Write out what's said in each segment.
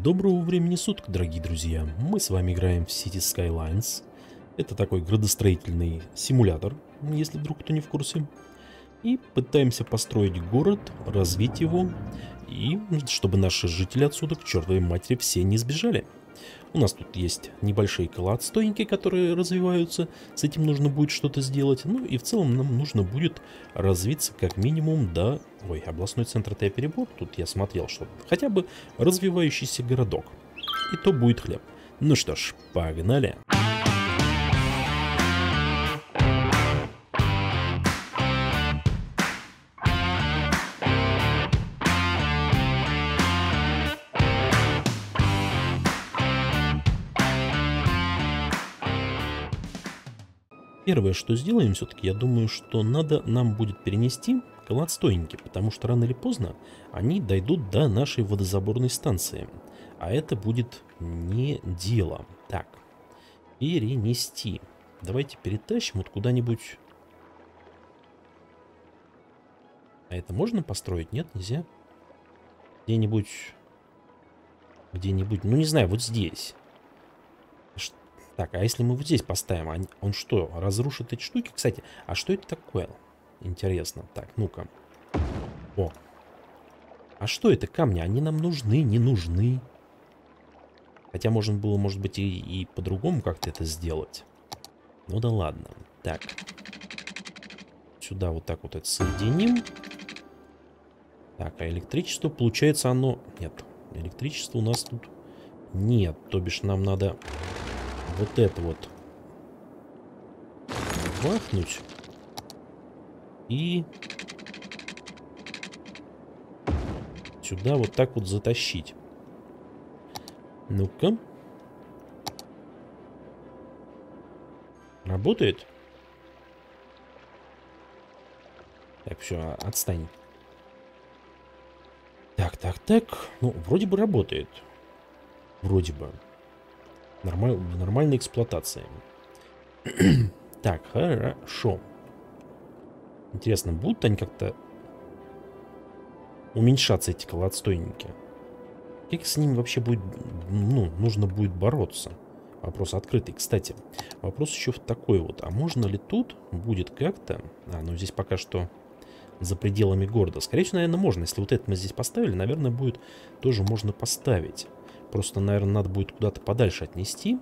Доброго времени суток, дорогие друзья! Мы с вами играем в City Skylines. Это такой градостроительный симулятор, если вдруг кто не в курсе. И пытаемся построить город, развить его, и чтобы наши жители отсюда к чертовой матери все не сбежали. У нас тут есть небольшие колоотстойники, которые развиваются. С этим нужно будет что-то сделать. Ну и в целом нам нужно будет развиться как минимум до... Ой, областной центр-то я перебор. Тут я смотрел, что хотя бы развивающийся городок. И то будет хлеб. Ну что ж, погнали. Первое, что сделаем все-таки, я думаю, что надо нам будет перенести колоотстойники, потому что рано или поздно они дойдут до нашей водозаборной станции. А это будет не дело. Так, перенести. Давайте перетащим вот куда-нибудь. А это можно построить? Нет, нельзя? Где-нибудь, ну не знаю, вот здесь. Так, а если мы вот здесь поставим, он что, разрушит эти штуки? Кстати, а что это такое? Интересно. Так, ну-ка. О. А что это камни? Они нам нужны, не нужны? Хотя можно было, может быть, и по-другому как-то это сделать. Ну да ладно. Так. Сюда вот так вот это соединим. Так, а электричество, получается, оно... Нет, электричества у нас тут нет. То бишь нам надо... Вот это вот бахнуть и сюда вот так вот затащить. Ну-ка. Работает? Так, все, отстань. Так. Ну, вроде бы работает. Вроде бы. Нормальной эксплуатации. Так, хорошо. Интересно, будут они как-то уменьшаться, эти колоотстойники? Как с ними вообще будет, ну, нужно будет бороться? Вопрос открытый. Кстати, вопрос еще такой вот. А можно ли тут будет как-то... ну здесь пока что за пределами города. Скорее всего, наверное, можно. Если вот это мы здесь поставили, наверное, будет тоже можно поставить. Просто, наверное, надо будет куда-то подальше отнести.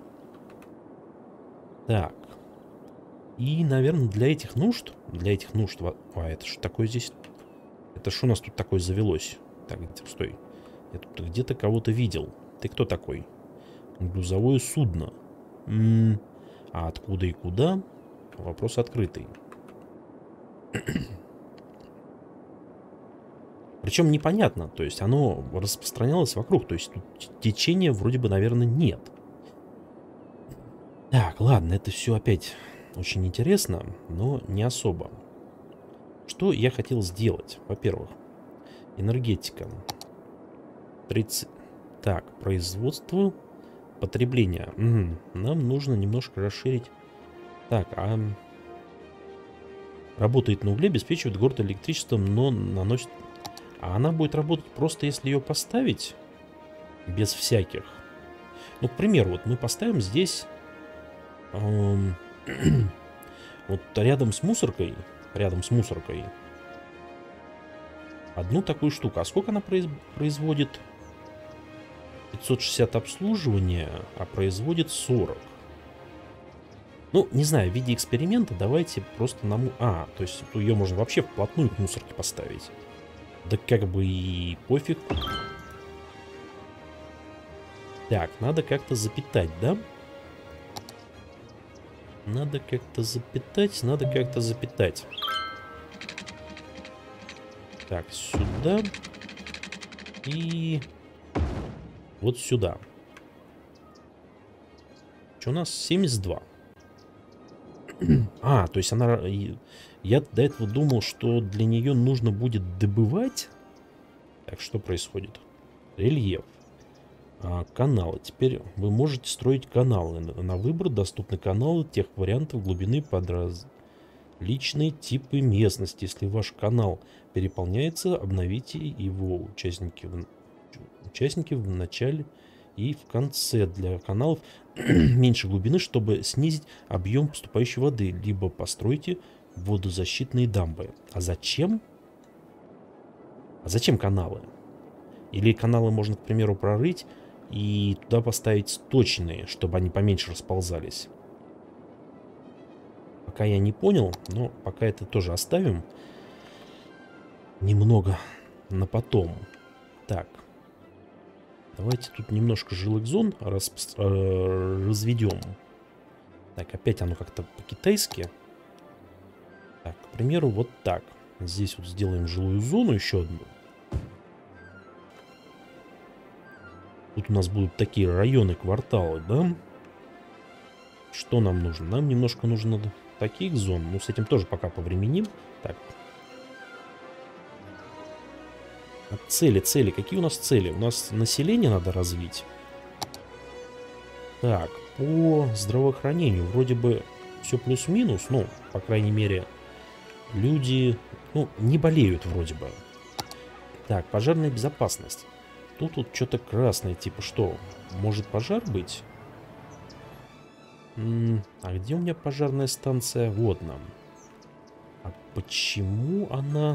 Так. И, наверное, для этих нужд... А, это что такое здесь? Это что у нас тут такое завелось? Так, стой. Я тут где-то кого-то видел. Ты кто такой? Грузовое судно. А откуда и куда? Вопрос открытый. Причем непонятно, то есть оно распространялось вокруг, то есть тут течения вроде бы, наверное, нет. Так, ладно, это все опять очень интересно, но не особо. Что я хотел сделать? Во-первых, энергетика. 30... Так, производство, потребление. Нам нужно немножко расширить. Так, работает на угле, обеспечивает город электричеством, но наносит... А она будет работать просто, если ее поставить без всяких. Ну, к примеру, вот мы поставим здесь вот рядом с мусоркой, одну такую штуку. А сколько она производит? 560 обслуживания, а производит 40. Ну, не знаю, в виде эксперимента давайте просто нам... то есть ее можно вообще вплотную к мусорке поставить. Да как бы и пофиг. Так, надо как-то запитать, да? Надо как-то запитать. Так, сюда. И вот сюда. Что у нас? 72. То есть она... Я до этого думал, что для нее нужно будет добывать. Так, что происходит? Рельеф. Каналы. Теперь вы можете строить каналы. На выбор доступны каналы тех вариантов глубины под различные типы местности. Если ваш канал переполняется, обновите его. Участники в начале И в конце для каналов меньше глубины, чтобы снизить объем поступающей воды. Либо постройте водозащитные дамбы. А зачем? А зачем каналы? Или каналы можно, к примеру, прорыть и туда поставить сточные, чтобы они поменьше расползались. Пока я не понял, но пока это тоже оставим. Немного на потом. Так. Давайте тут немножко жилых зон разведем. Так, опять оно как-то по-китайски. Так, к примеру, вот так. Здесь вот сделаем жилую зону еще одну. Тут у нас будут такие районы, кварталы, да? Что нам нужно? Нам немножко нужно таких зон. Ну, с этим тоже пока повременим. Так. Цели. Какие у нас цели? У нас население надо развить. Так, по здравоохранению вроде бы все плюс-минус. Ну, по крайней мере, люди, ну, не болеют вроде бы. Так, пожарная безопасность. Тут вот что-то красное, типа что? Может пожар быть? А где у меня пожарная станция? Вот нам. А почему она...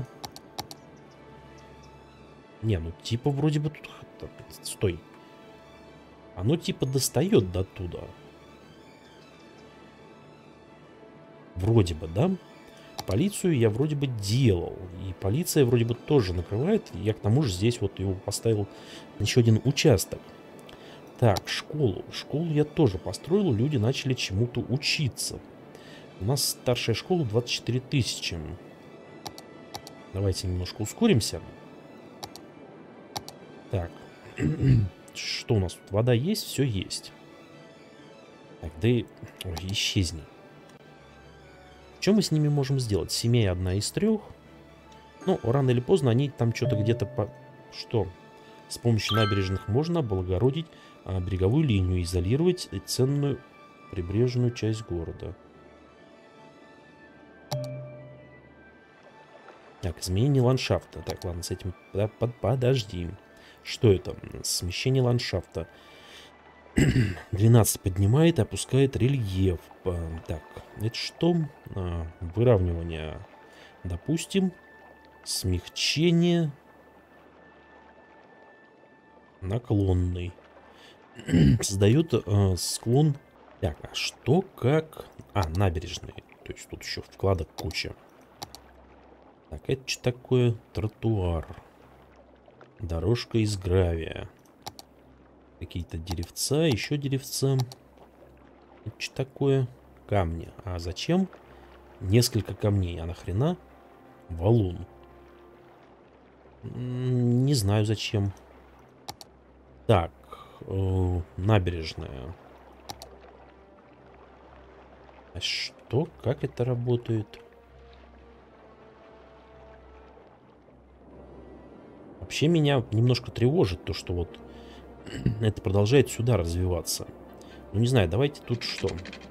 Не, ну типа вроде бы тут... Так, стой. Оно типа достает до туда. Вроде бы, да? Полицию я вроде бы делал. И полиция вроде бы тоже накрывает. Я к тому же здесь вот его поставил на еще один участок. Так, школу. Школу я тоже построил. Люди начали чему-то учиться. У нас старшая школа 24 тысячи. Давайте немножко ускоримся. Так. Что у нас тут? Вода есть? Все есть. Так, да и... Ой, исчезни. Что мы с ними можем сделать? Семья одна из 3. Ну, рано или поздно они там что-то где-то... Что? С помощью набережных можно облагородить береговую линию, изолировать ценную прибрежную часть города. Так, изменение ландшафта. Так, ладно, с этим... Подожди. Что это? Смещение ландшафта. 12 поднимает и опускает рельеф. Так, это что? Выравнивание. Допустим. Смягчение. Наклонный. Создает склон. Так, а что как... набережные. То есть тут еще вкладок куча. Так, это что такое? Тротуар. Дорожка из гравия. Какие-то деревца, еще деревца. Это что такое? Камни. А зачем? Несколько камней. А нахрена? Валун. Не знаю зачем. Так. Набережная. А что? Как это работает? Вообще меня немножко тревожит то, что вот это продолжает сюда развиваться. Ну, не знаю, давайте тут что?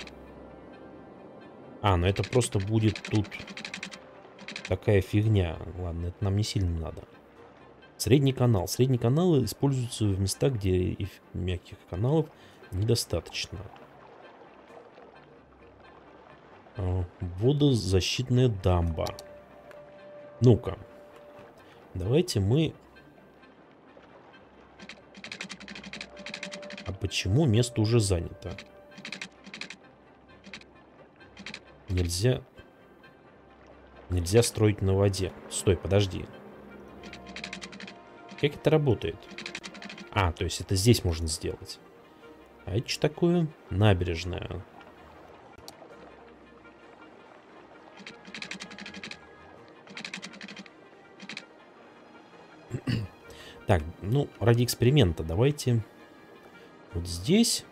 Ну это просто будет тут такая фигня. Ладно, это нам не сильно надо. Средний канал. Средние каналы используются в местах, где и мягких каналов недостаточно. Водозащитная дамба. Ну-ка. Давайте мы... А почему место уже занято? Нельзя строить на воде. Стой, подожди. Как это работает? То есть это здесь можно сделать. А это что такое? Набережная. Так, ну, ради эксперимента давайте вот здесь.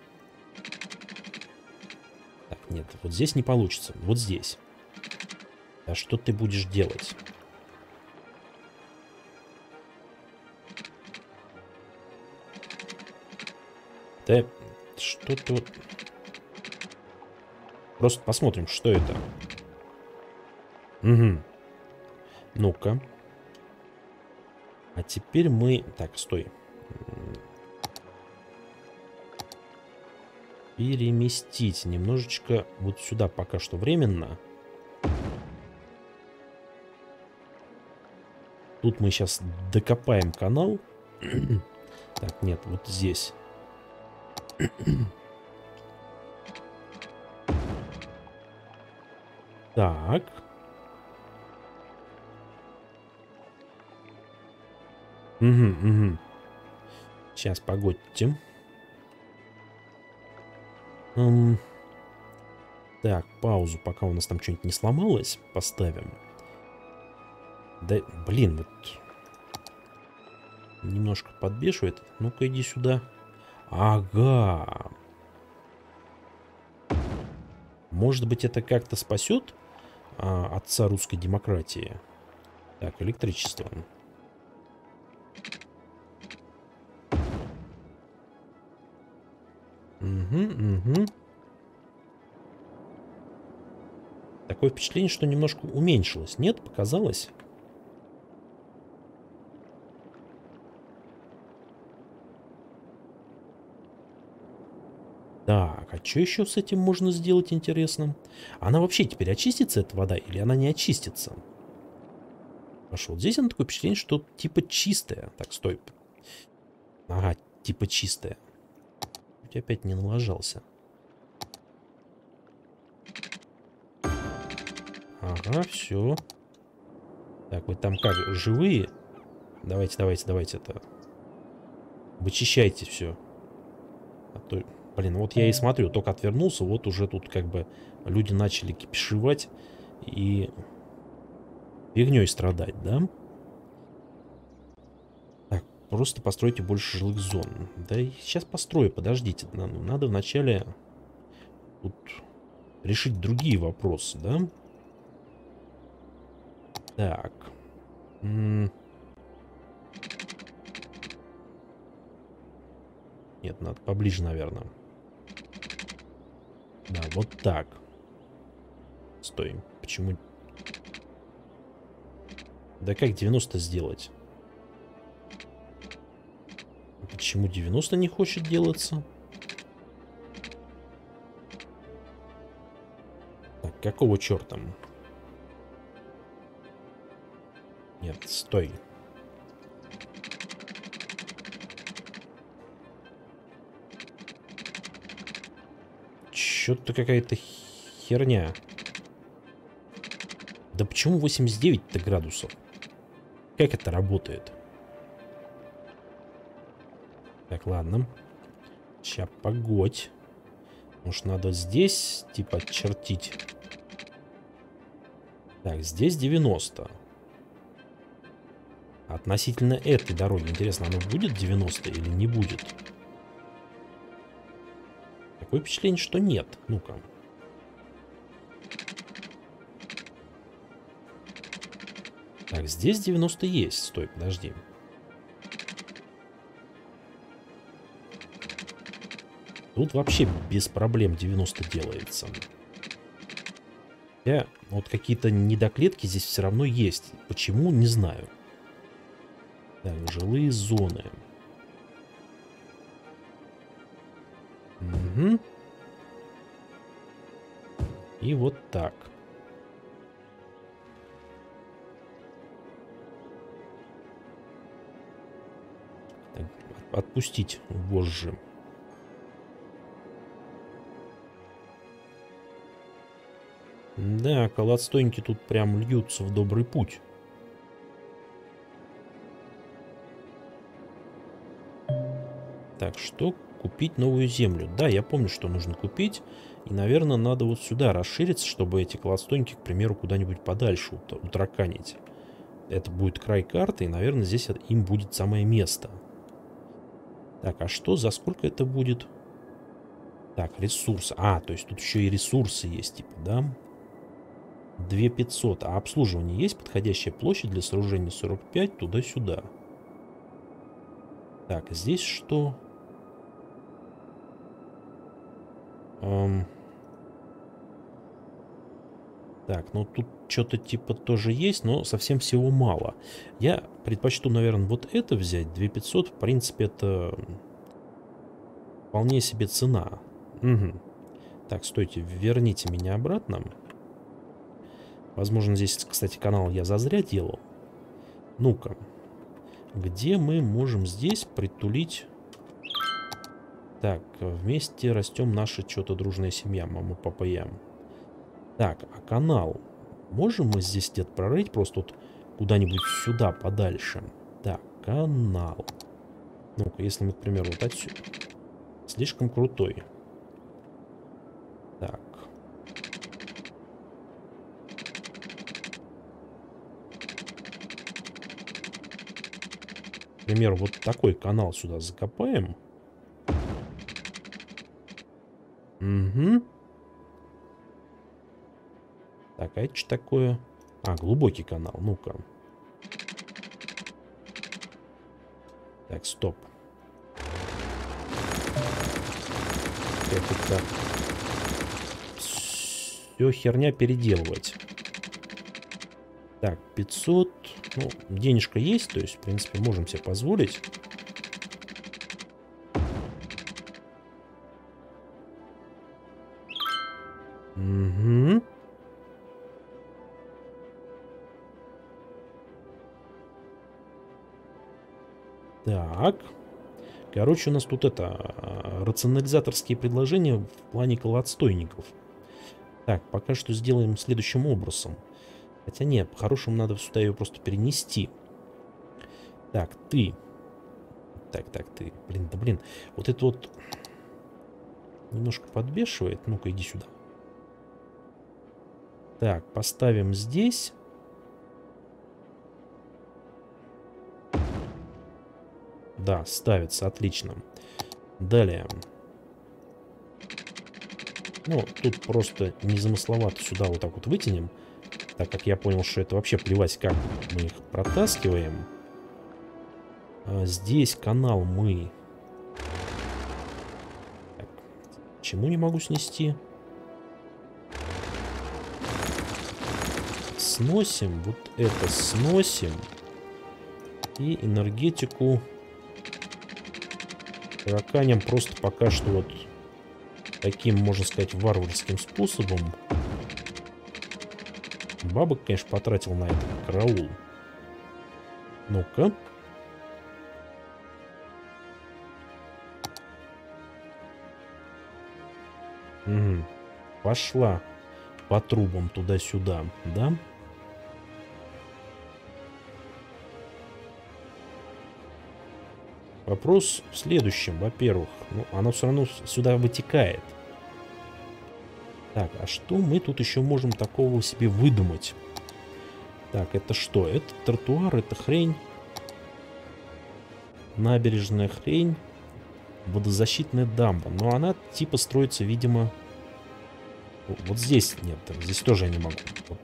Так, нет, вот здесь не получится. Вот здесь. А что ты будешь делать? Да, что-то вот... Просто посмотрим, что это. Угу. Ну-ка. А теперь мы... Так, стой. Переместить немножечко вот сюда пока что временно. Тут мы сейчас докопаем канал. Так, нет, вот здесь. Так. Угу. Сейчас, погодьте. Так, паузу, пока у нас там что-нибудь не сломалось, поставим. Да, блин, вот немножко подбешивает. Ну-ка, иди сюда. Ага. Может быть, это как-то спасет отца русской демократии? Так, электричество. Угу. Такое впечатление, что немножко уменьшилось. Нет, показалось? Так, а что еще с этим можно сделать, интересно? Она вообще теперь очистится, эта вода, или она не очистится? Пошел. Здесь она такое впечатление, что типа чистая. Так, стой. Ага, типа чистая. Чуть опять не налажался. Ага, все. Так, вы там как, живые? Давайте это. Вычищайте все. А то, блин, вот я и смотрю, только отвернулся, вот уже тут как бы люди начали кипишевать и фигней страдать, да? Так, просто постройте больше жилых зон. Да и сейчас построю, подождите. Надо вначале тут решить другие вопросы, да? Так. Нет, надо поближе, наверное. Да, вот так. Стой. Почему? Да как 90 сделать? Почему 90 не хочет делаться? Так, какого черта? Нет, стой. Что-то какая-то херня. Да почему 89-то градусов? Как это работает? Так, ладно. Сейчас, погодь. Может, надо здесь, типа, чертить. Так, здесь 90. Относительно этой дороги, интересно, оно будет 90 или не будет? Такое впечатление, что нет. Ну-ка. Так, здесь 90 есть. Стой, подожди. Тут вообще без проблем 90 делается. Хотя вот какие-то недоклетки здесь все равно есть. Почему, не знаю. Так, жилые зоны. Угу. И вот так. Так, отпустить вожжи. Да, колодстойники тут прям льются в добрый путь. Так, что купить новую землю? Да, я помню, что нужно купить. И, наверное, надо вот сюда расшириться, чтобы эти колодстойники, к примеру, куда-нибудь подальше утраканить. Это будет край карты, и, наверное, здесь им будет самое место. Так, а что? За сколько это будет? Так, ресурсы. А, то есть тут еще и ресурсы есть, типа, да? 2500. А обслуживание есть? Подходящая площадь для сооружения 45, туда-сюда. Так, здесь что? Так, ну тут что-то типа тоже есть, но совсем всего мало. Я предпочту, наверное, вот это взять. 2500, в принципе, это вполне себе цена. Угу. Так, стойте, верните меня обратно. Возможно, здесь, кстати, канал я зазря делал. Ну-ка. Где мы можем здесь притулить... Так, вместе растем наша что-то дружная семья, мама, папа, я. Так, а канал? Можем мы здесь где-то прорыть просто вот куда-нибудь сюда, подальше? Так, канал. Ну-ка, если мы, к примеру, вот отсюда. Слишком крутой. Так. К примеру, вот такой канал сюда закопаем. Угу. Так, а это что такое? А, глубокий канал. Ну-ка. Так, стоп. Это все херня переделывать. Так, 500. Ну, денежка есть, то есть, в принципе, можем себе позволить. Угу. Так. Короче, у нас тут это... рационализаторские предложения в плане колоотстойников. Так, пока что сделаем следующим образом. Хотя нет, по-хорошему надо сюда ее просто перенести. Так, ты. Так, ты. Блин, да блин. Вот это вот немножко подбешивает. Ну-ка, иди сюда. Так, поставим здесь. Да, ставится, отлично. Далее. Ну, тут просто незамысловато сюда вот так вот вытянем. Так как я понял, что это вообще плевать, как мы их протаскиваем. А здесь канал мы... Так, почему не могу снести? Сносим, вот это сносим. И энергетику тараканем просто пока что вот таким, можно сказать, варварским способом. Бабок, конечно, потратил на это. Караул. Ну-ка. Угу. Пошла по трубам туда-сюда, да? Вопрос в следующем. Во-первых, ну, оно все равно сюда вытекает. Так, а что мы тут еще можем такого себе выдумать? Так, это что? Это тротуар, это хрень. Набережная хрень. Водозащитная дамба. Но она типа строится, видимо... Вот здесь нет. Здесь тоже я не могу.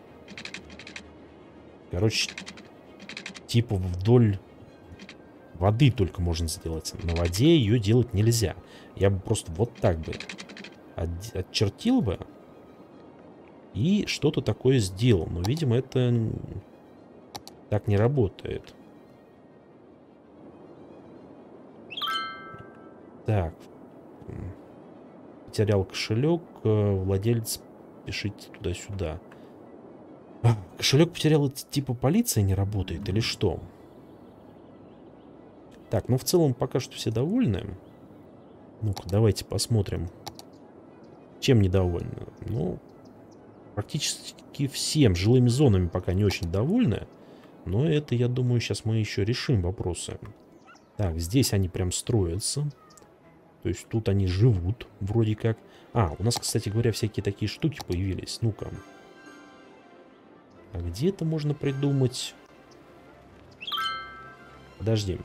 Короче, типа вдоль воды только можно сделать. На воде ее делать нельзя. Я бы просто вот так бы отчертил бы. И что-то такое сделал. Но, видимо, это так не работает. Так. Потерял кошелек. Владелец, пишите туда-сюда. Кошелек потерял, типа полиция не работает или что? Так, ну в целом пока что все довольны. Ну-ка, давайте посмотрим. Чем недовольны? Ну... Практически всем жилыми зонами пока не очень довольны. Но это, я думаю, сейчас мы еще решим вопросы. Так, здесь они прям строятся. То есть тут они живут, вроде как. А, у нас, кстати говоря, всякие такие штуки появились. Ну-ка. А где это можно придумать? Подожди.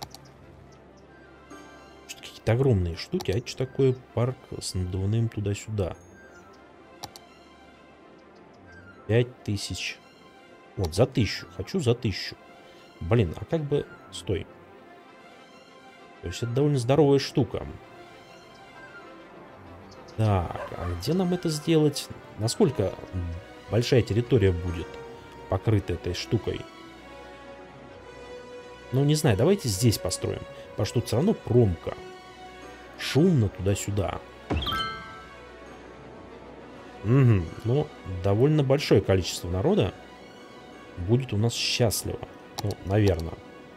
Какие-то огромные штуки. А это что такое? Парк с надувным туда-сюда. 5000. Вот, за 1000. Хочу за 1000. Блин, а как бы... Стой. То есть это довольно здоровая штука. Так, а где нам это сделать? Насколько большая территория будет покрыта этой штукой? Ну, не знаю, давайте здесь построим. Потому что тут все равно промка. Шумно туда-сюда. Угу. Ну, довольно большое количество народа будет у нас счастливо. Ну, наверное.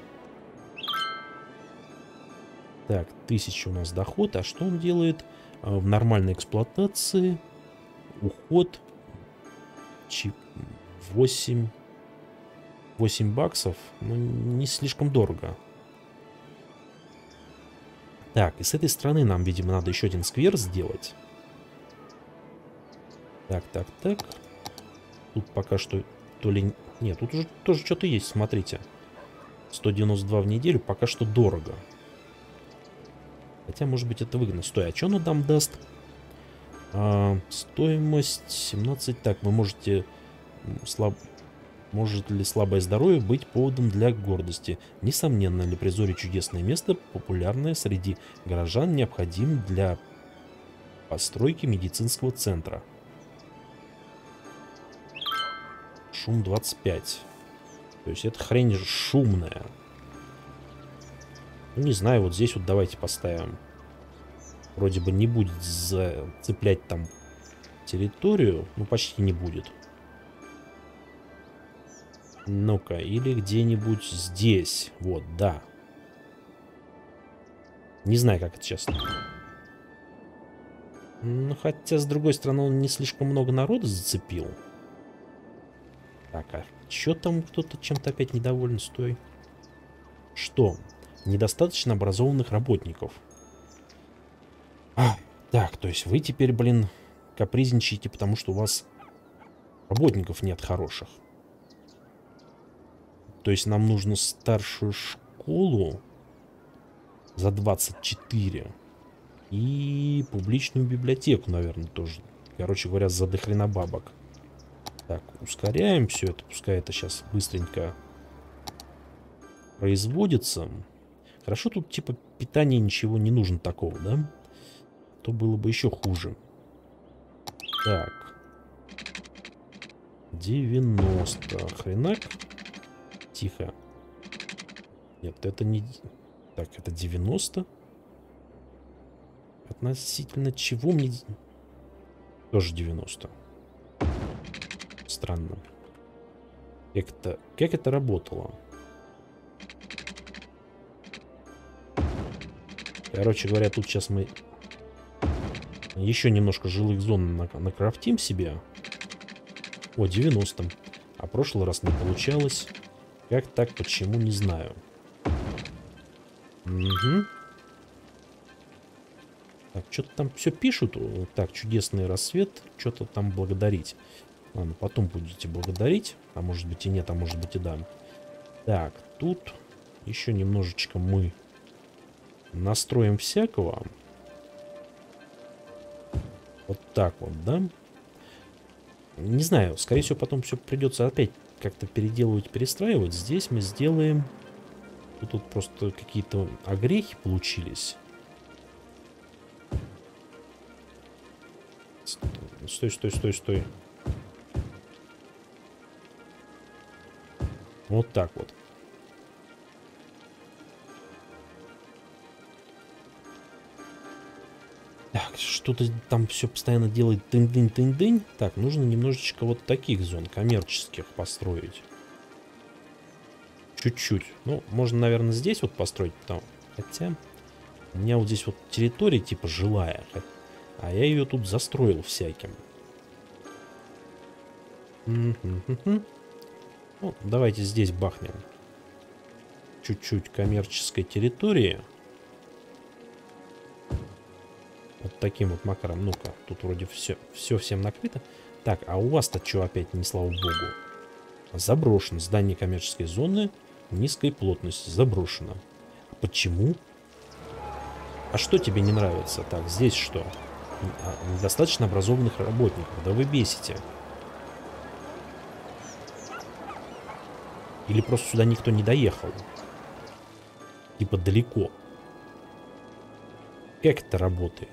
Так, 1000 у нас доход. А что он делает в нормальной эксплуатации? Уход. 8 баксов. Ну, не слишком дорого. Так, и с этой стороны нам, видимо, надо еще один сквер сделать. Так, так, так. Тут пока что то ли... Нет, тут уже тоже что-то есть, смотрите. 192 в неделю, пока что дорого. Хотя, может быть, это выгодно. Стой, а что оно нам даст? Стоимость 17. Так, вы можете... Может ли слабое здоровье быть поводом для гордости? Несомненно, Лепризоре чудесное место, популярное среди горожан, необходим для постройки медицинского центра. Шум 25. То есть это хрень шумная. Ну, не знаю, вот здесь вот давайте поставим. Вроде бы не будет зацеплять там территорию. Ну, почти не будет. Ну-ка, или где-нибудь здесь. Вот, да. Не знаю, как это сейчас. Ну, хотя, с другой стороны, он не слишком много народа зацепил. Так, а что там кто-то чем-то опять недоволен? Стой. Что? Недостаточно образованных работников. Так, то есть вы теперь, блин, капризничаете, потому что у вас работников нет хороших. То есть нам нужно старшую школу за 24. И публичную библиотеку, наверное, тоже. Короче говоря, за дохрена бабок. Так, ускоряем все это. Пускай это сейчас быстренько производится. Хорошо, тут типа питания ничего не нужно такого, да? То было бы еще хуже. Так. 90. Хренак. Тихо. Нет, это не... Так, это 90. Относительно чего мне... Тоже 90. Странно. Как это работало? Короче говоря, тут сейчас мы еще немножко жилых зон накрафтим себе. О, 90. А прошлый раз не получалось. Как так, почему, не знаю. Угу. Так, что-то там все пишут. Так, чудесный рассвет. Что-то там благодарить. Ладно, потом будете благодарить. А может быть и нет, а может быть и да. Так, тут еще немножечко мы настроим всякого. Вот так вот, да? Не знаю, скорее всего, потом все придется опять как-то переделывать, перестраивать. Здесь мы сделаем... Тут просто какие-то огрехи получились. Стой, стой, стой, стой. Вот так вот. Так, что-то там все постоянно делает тынь-дынь-тынь-дынь. Так, нужно немножечко вот таких зон коммерческих построить. Чуть-чуть. Ну, можно, наверное, здесь вот построить. Хотя у меня вот здесь вот территория типа жилая. А я ее тут застроил всяким. Ну, давайте здесь бахнем. Чуть-чуть коммерческой территории. Вот таким вот макаром. Ну-ка, тут вроде все всем накрыто. Так, а у вас-то что опять, не слава богу? Заброшено. Здание коммерческой зоны низкой плотности. Заброшено. А почему? А что тебе не нравится? Так, здесь что? Недостаточно образованных работников. Да вы бесите. Или просто сюда никто не доехал? Типа далеко. Как это работает?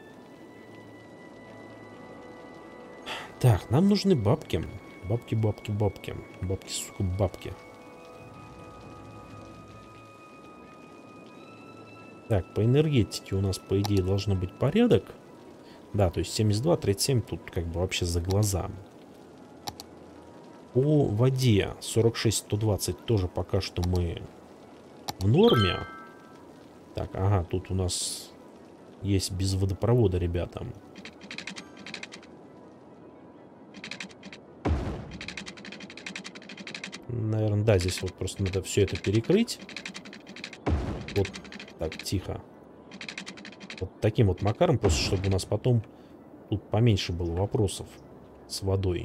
Так, нам нужны бабки. Бабки, бабки, бабки. Бабки, сука, бабки. Так, по энергетике у нас, по идее, должно быть порядок. Да, то есть 72, 37 тут как бы вообще за глаза. По воде 46, 120 тоже пока что мы в норме. Так, ага, тут у нас есть без водопровода, ребята. Наверное, да, здесь вот просто надо все это перекрыть. Вот так, тихо. Вот таким вот макаром, просто чтобы у нас потом тут поменьше было вопросов с водой.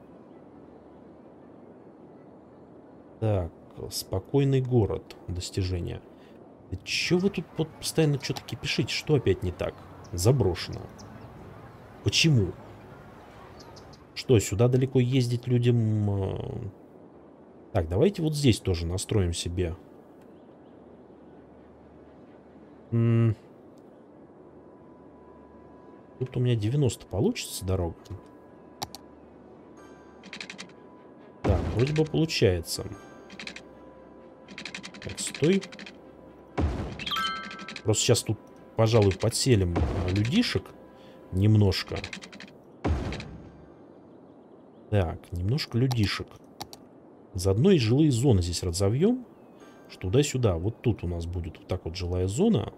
Так, спокойный город. Достижение. Да чё вы тут вот постоянно что-то кипишите? Что опять не так? Заброшено. Почему? Что, сюда далеко ездить людям? Так, давайте вот здесь тоже настроим себе. Тут у меня 90 получится дорога. Да, вроде бы получается. Так, стой. Просто сейчас тут, пожалуй, подселим людишек немножко. Так, немножко людишек. Заодно и жилые зоны здесь разовьем. Что туда-сюда. Вот тут у нас будет вот так вот жилая зона.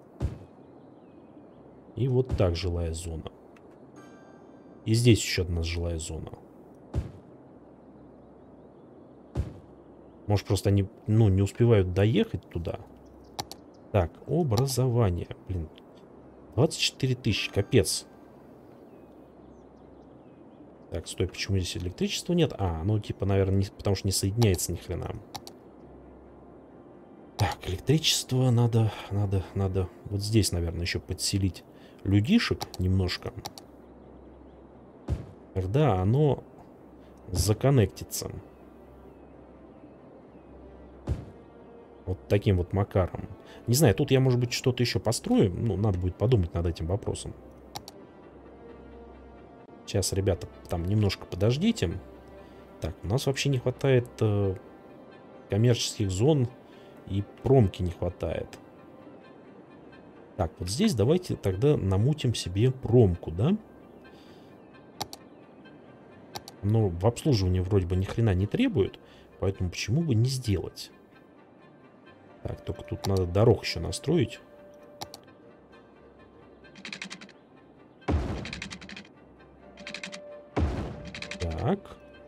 И вот так жилая зона. И здесь еще одна жилая зона. Может, просто они, ну, не успевают доехать туда. Так, образование. Блин, 24 тысячи, капец. Так, стой, почему здесь электричества нет? А, ну, типа, наверное, не, потому что не соединяется ни хрена. Так, электричество надо вот здесь, наверное, еще подселить людишек немножко. Тогда оно законнектится. Вот таким вот макаром. Не знаю, тут я, может быть, что-то еще построю. Ну, надо будет подумать над этим вопросом. Сейчас, ребята, там немножко подождите. Так, у нас вообще не хватает коммерческих зон. И промки не хватает. Так, вот здесь давайте тогда намутим себе промку, да? Но в обслуживании вроде бы ни хрена не требует. Поэтому почему бы не сделать? Так, только тут надо дорог еще настроить. Так.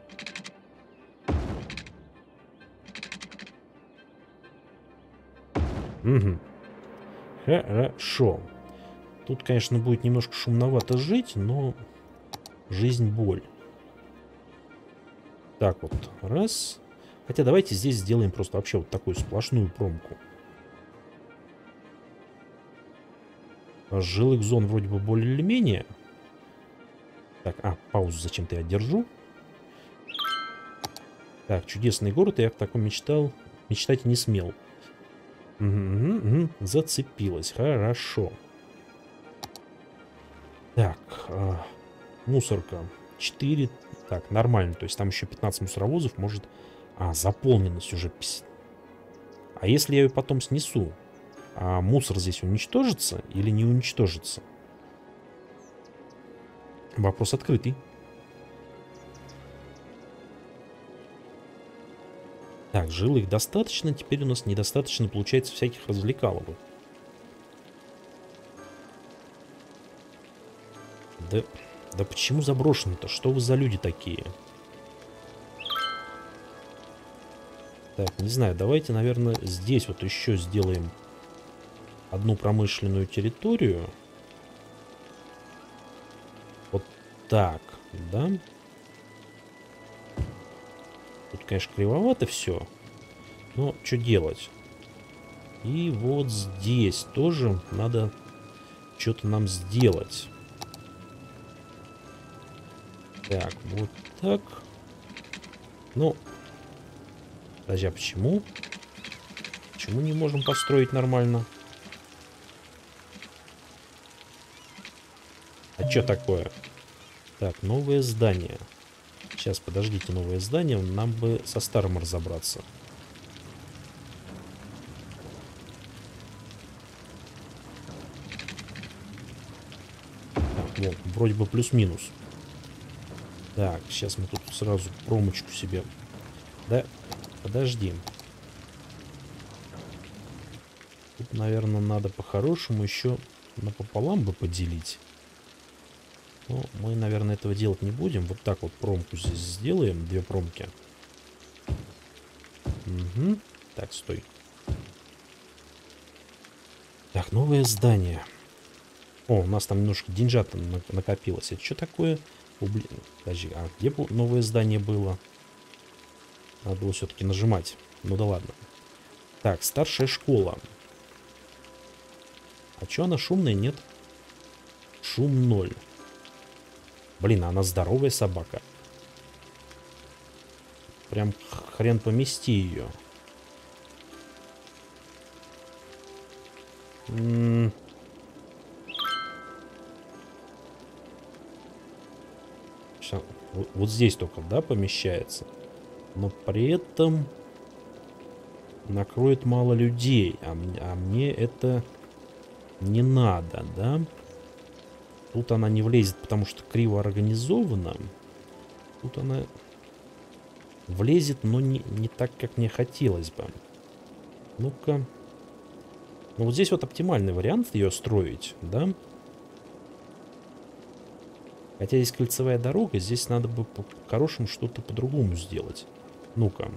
Угу. Хорошо. Тут, конечно, будет немножко шумновато жить, но жизнь боль. Так вот, раз. Хотя давайте здесь сделаем просто вообще вот такую сплошную промку. Жилых зон вроде бы более или менее. Так, паузу зачем-то я держу. Так, чудесный город, я в таком мечтал. Мечтать не смел. Угу. Зацепилась, хорошо. Так, мусорка 4. Так, нормально, то есть там еще 15 мусоровозов может... заполненность уже... А если я ее потом снесу? Мусор здесь уничтожится или не уничтожится? Вопрос открытый. Так, жилых достаточно, теперь у нас недостаточно, получается, всяких развлекаловых. Да почему заброшено-то? Что вы за люди такие? Так, не знаю, давайте, наверное, здесь вот еще сделаем одну промышленную территорию. Вот так, да? Тут, конечно, кривовато все. Но что делать? И вот здесь тоже надо что-то нам сделать. Так, вот так. Ну, подожди, а почему? Почему не можем построить нормально? А что такое? Так, новое здание. Сейчас, подождите, новое здание. Нам бы со старым разобраться. Так, Вот, вроде бы плюс-минус. Так, сейчас мы тут сразу промочку себе... Да, подожди. Тут, наверное, надо по-хорошему еще напополам бы поделить. Но мы, наверное, этого делать не будем. Вот так вот промку здесь сделаем. 2 промки. Угу. Так, стой. Так, новое здание. О, у нас там немножко деньжата накопилось. Это что такое? Подожди, а где новое здание было? Надо было все-таки нажимать. Ну да ладно. Так, старшая школа. А что она шумная? Нет. Шум 0. Блин, а она здоровая собака. Прям хрен помести ее. Сейчас, вот здесь только, да, помещается. Но при этом накроет мало людей. А мне это не надо, да? Тут она не влезет, потому что криво организована. Тут она влезет, но не так, как мне хотелось бы. Ну-ка. Ну вот здесь вот оптимальный вариант ее строить, да? Хотя здесь кольцевая дорога, здесь надо бы по-хорошему что-то по-другому сделать. Ну-ка.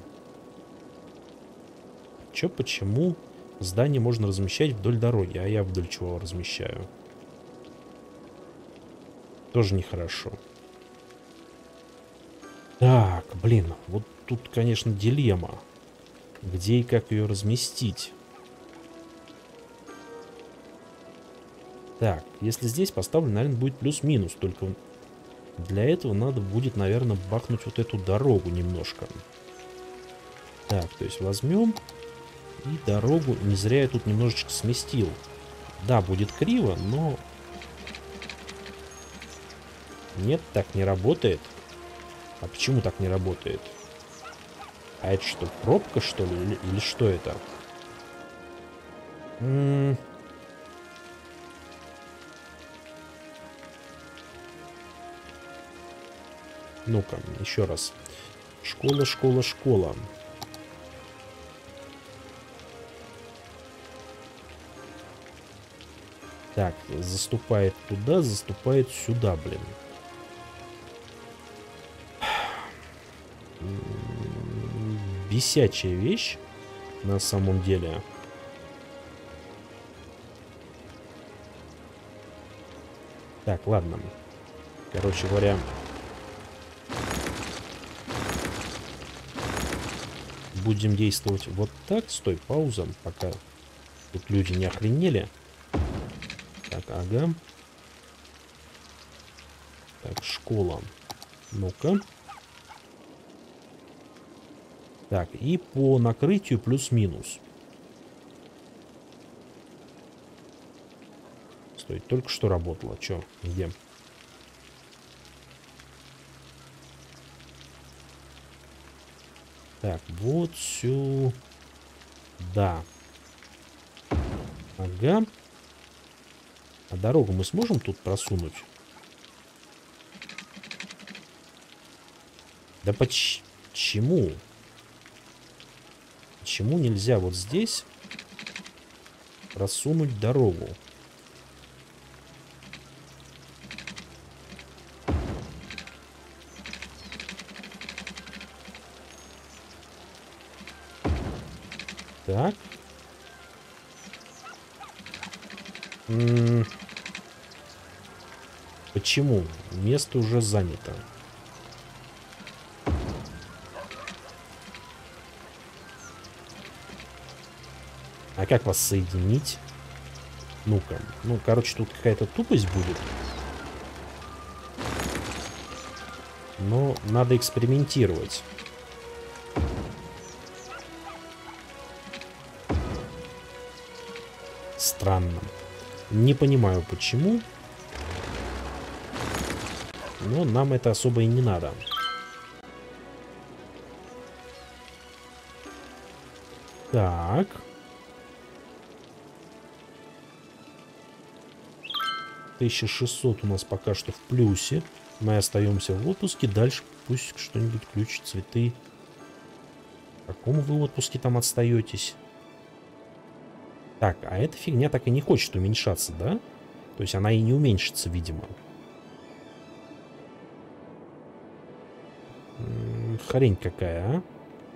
Почему здание можно размещать вдоль дороги, а я вдоль чего размещаю? Тоже нехорошо. Так, блин, вот тут, конечно, дилемма. Где и как ее разместить? Так, если здесь поставлю, наверное, будет плюс-минус. Только для этого надо будет, наверное, бахнуть вот эту дорогу немножко. Так, то есть возьмем и дорогу. Не зря я тут немножечко сместил. Да, будет криво, но... Нет, так не работает. А почему так не работает? А это что, пробка, что ли? Или что это? Ну-ка, еще раз. Школа, школа, школа. Так, заступает туда, заступает сюда, блин. Бесячая вещь на самом деле. Так, ладно. Короче говоря, будем действовать вот так. Стой, пауза, пока тут люди не охренели. Так, ага. Так, школа. Ну-ка. Так, и по накрытию плюс-минус. Стой, только что работало. Чё? Где? Так, вот сюда. Ага. А дорогу мы сможем тут просунуть? Да почему? Почему нельзя вот здесь просунуть дорогу? Так. Почему? Место уже занято. А как вас соединить? Ну-ка. Ну, короче, тут какая-то тупость будет. Но надо экспериментировать. Странно. Не понимаю, почему. Но нам это особо и не надо. Так. 1600 у нас пока что в плюсе. Мы остаемся в отпуске. Дальше пусть что-нибудь ключ, цветы. В каком вы отпуске там отстаетесь? Так, а эта фигня так и не хочет уменьшаться, да? То есть она и не уменьшится, видимо. Хрень какая, а?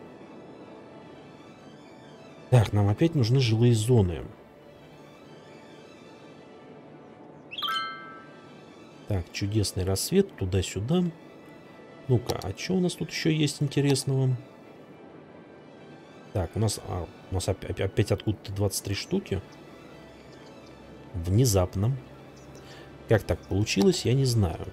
Так, нам опять нужны жилые зоны. Так, чудесный рассвет, туда-сюда. Ну-ка, а что у нас тут еще есть интересного? Так, у нас опять откуда-то 23 штуки. Внезапно. Как так получилось, я не знаю.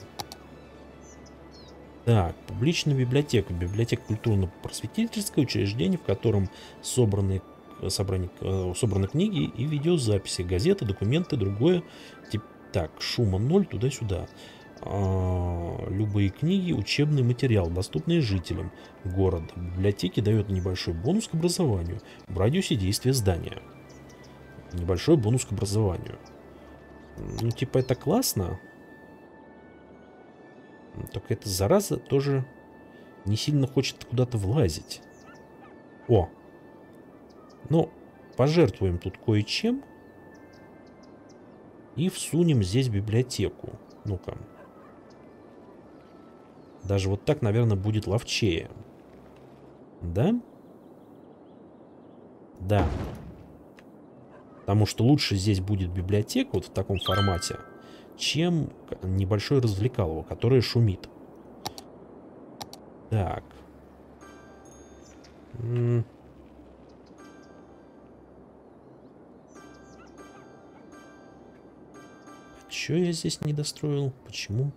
Так, публичная библиотека. Библиотека культурно-просветительское учреждение, в котором собраны книги и видеозаписи, газеты, документы, другое. Так, шума 0, туда-сюда. Любые книги, учебный материал, доступные жителям города. Библиотеки дают небольшой бонус к образованию в радиусе действия здания. Небольшой бонус к образованию. Ну, типа, это классно. Только эта зараза тоже не сильно хочет куда-то влазить. О! Ну, пожертвуем тут кое-чем. И всунем здесь библиотеку. Ну-ка. Даже вот так, наверное, будет ловчее. Да? Да. Потому что лучше здесь будет библиотека вот в таком формате, чем небольшое развлекалово, которое шумит. Так. Чё я здесь не достроил? Почему?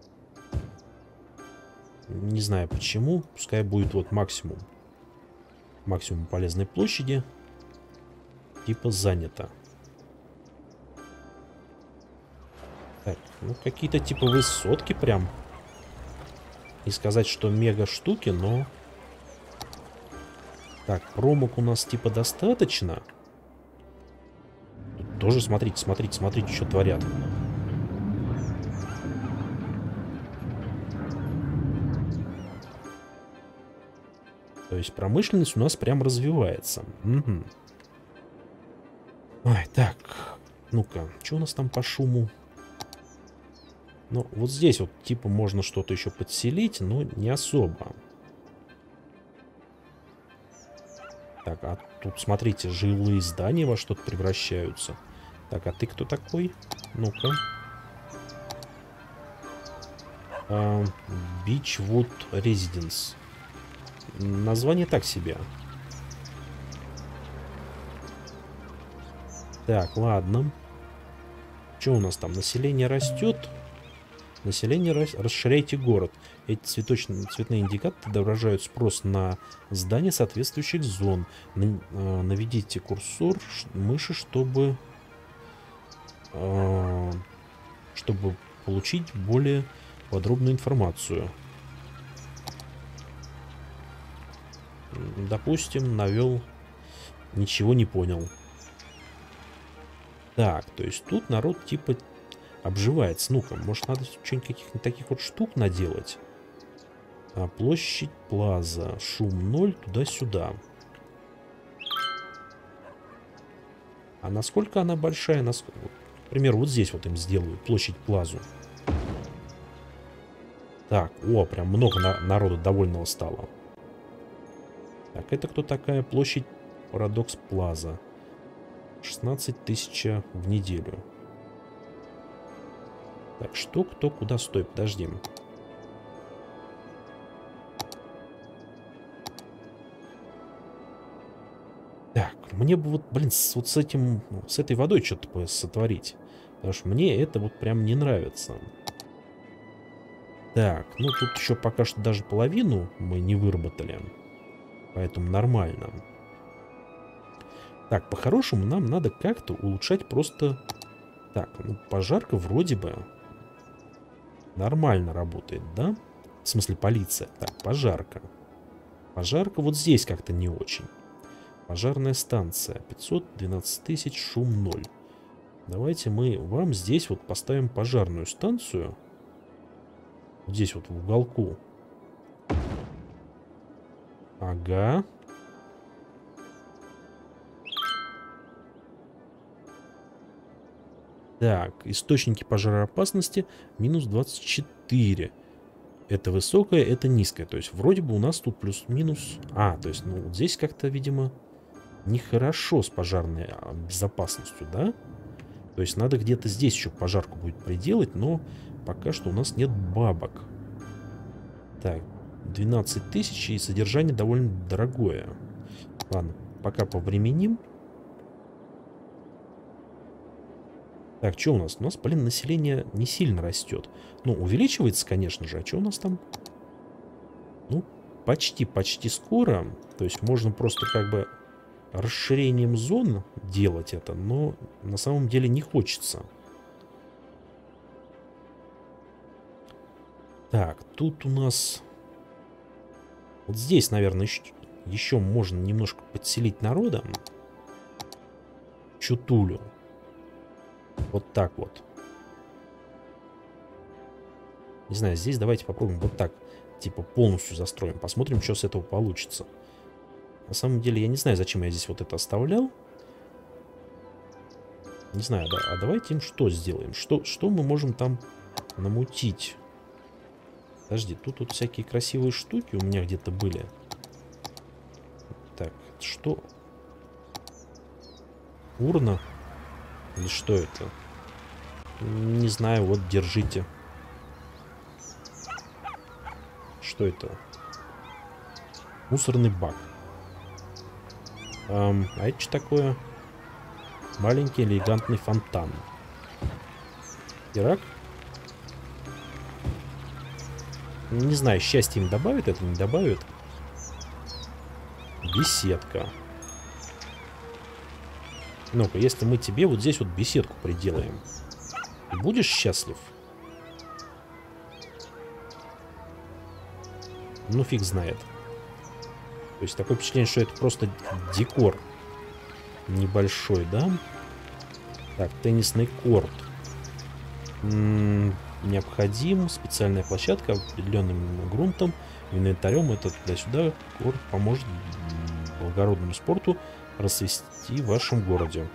Не знаю почему. Пускай будет вот максимум. Максимум полезной площади. Типа занято. Так, ну какие-то типа высотки прям. Не сказать, что мега штуки, но... Так, промок у нас типа достаточно. Тут тоже смотрите, что творят. То есть промышленность у нас прям развивается. Угу. Ой, так. Ну-ка, что у нас там по шуму? Ну, вот здесь вот типа можно что-то еще подселить, но не особо. Так, а тут, смотрите, жилые здания во что-то превращаются. Так, а ты кто такой? Ну-ка. Beachwood Residence. Название так себе. Так, ладно. Что у нас там? Население растет. Население расширяйте город. Эти цветные индикаторы отображают спрос на здания соответствующих зон. Наведите курсор мыши, чтобы получить более подробную информацию. Допустим, навел, ничего не понял. Так, то есть тут народ типа обживается. Ну-ка, может надо что-нибудь каких-нибудь таких вот штук наделать. Площадь Плаза. Шум 0, туда-сюда. А насколько она большая? Например, вот здесь вот им сделаю площадь Плазу. Так, о, прям много народа довольного стало. Так, это кто такая? Площадь Парадокс Плаза. 16 тысяч в неделю. Так, что, кто, куда, стой, подожди. Так, мне бы вот, блин, вот с этой водой что-то сотворить. Потому что мне это вот прям не нравится. Так, ну тут еще пока что даже половину мы не выработали. Поэтому нормально. Так, по-хорошему нам надо как-то улучшать просто... Так, ну пожарка вроде бы нормально работает, да? В смысле полиция. Так, пожарка. Пожарка вот здесь как-то не очень. Пожарная станция. 512 тысяч, шум 0. Давайте мы вам здесь вот поставим пожарную станцию. Вот здесь вот в уголку. Ага. Так, источники пожароопасности минус 24. Это высокое, это низкое. То есть вроде бы у нас тут плюс-минус... то есть, ну, вот здесь как-то, видимо, нехорошо с пожарной безопасностью, да? То есть надо где-то здесь еще пожарку будет приделать, но пока что у нас нет бабок. Так, 12 тысяч, и содержание довольно дорогое. Ладно, пока повременим. Так, что у нас? У нас, блин, население не сильно растет. Ну, увеличивается, конечно же. А что у нас там? Ну, почти скоро. То есть можно просто как бы расширением зон делать это, но на самом деле не хочется. Так, тут у нас... Вот здесь, наверное, еще можно немножко подселить народа. Чутулю. Вот так вот. Не знаю, здесь давайте попробуем вот так. Типа полностью застроим. Посмотрим, что с этого получится. На самом деле, я не знаю, зачем я здесь вот это оставлял. Не знаю, да, а давайте им что сделаем? Что мы можем там намутить? Подожди, тут вот всякие красивые штуки у меня где-то были. Так, что? Урна? Или что это? Не знаю, вот, держите. Что это? Мусорный бак. А это что такое? Маленький элегантный фонтан. Ирак? Не знаю, счастье им добавит, это не добавит. Беседка. Ну-ка, если мы тебе вот здесь вот беседку приделаем, ты будешь счастлив? Ну, фиг знает. То есть такое впечатление, что это просто декор небольшой, да? Так, теннисный корт. Необходим специальная площадка определенным грунтом, инвентарем. Это туда-сюда. Корт поможет благородному спорту расцвести в вашем городе.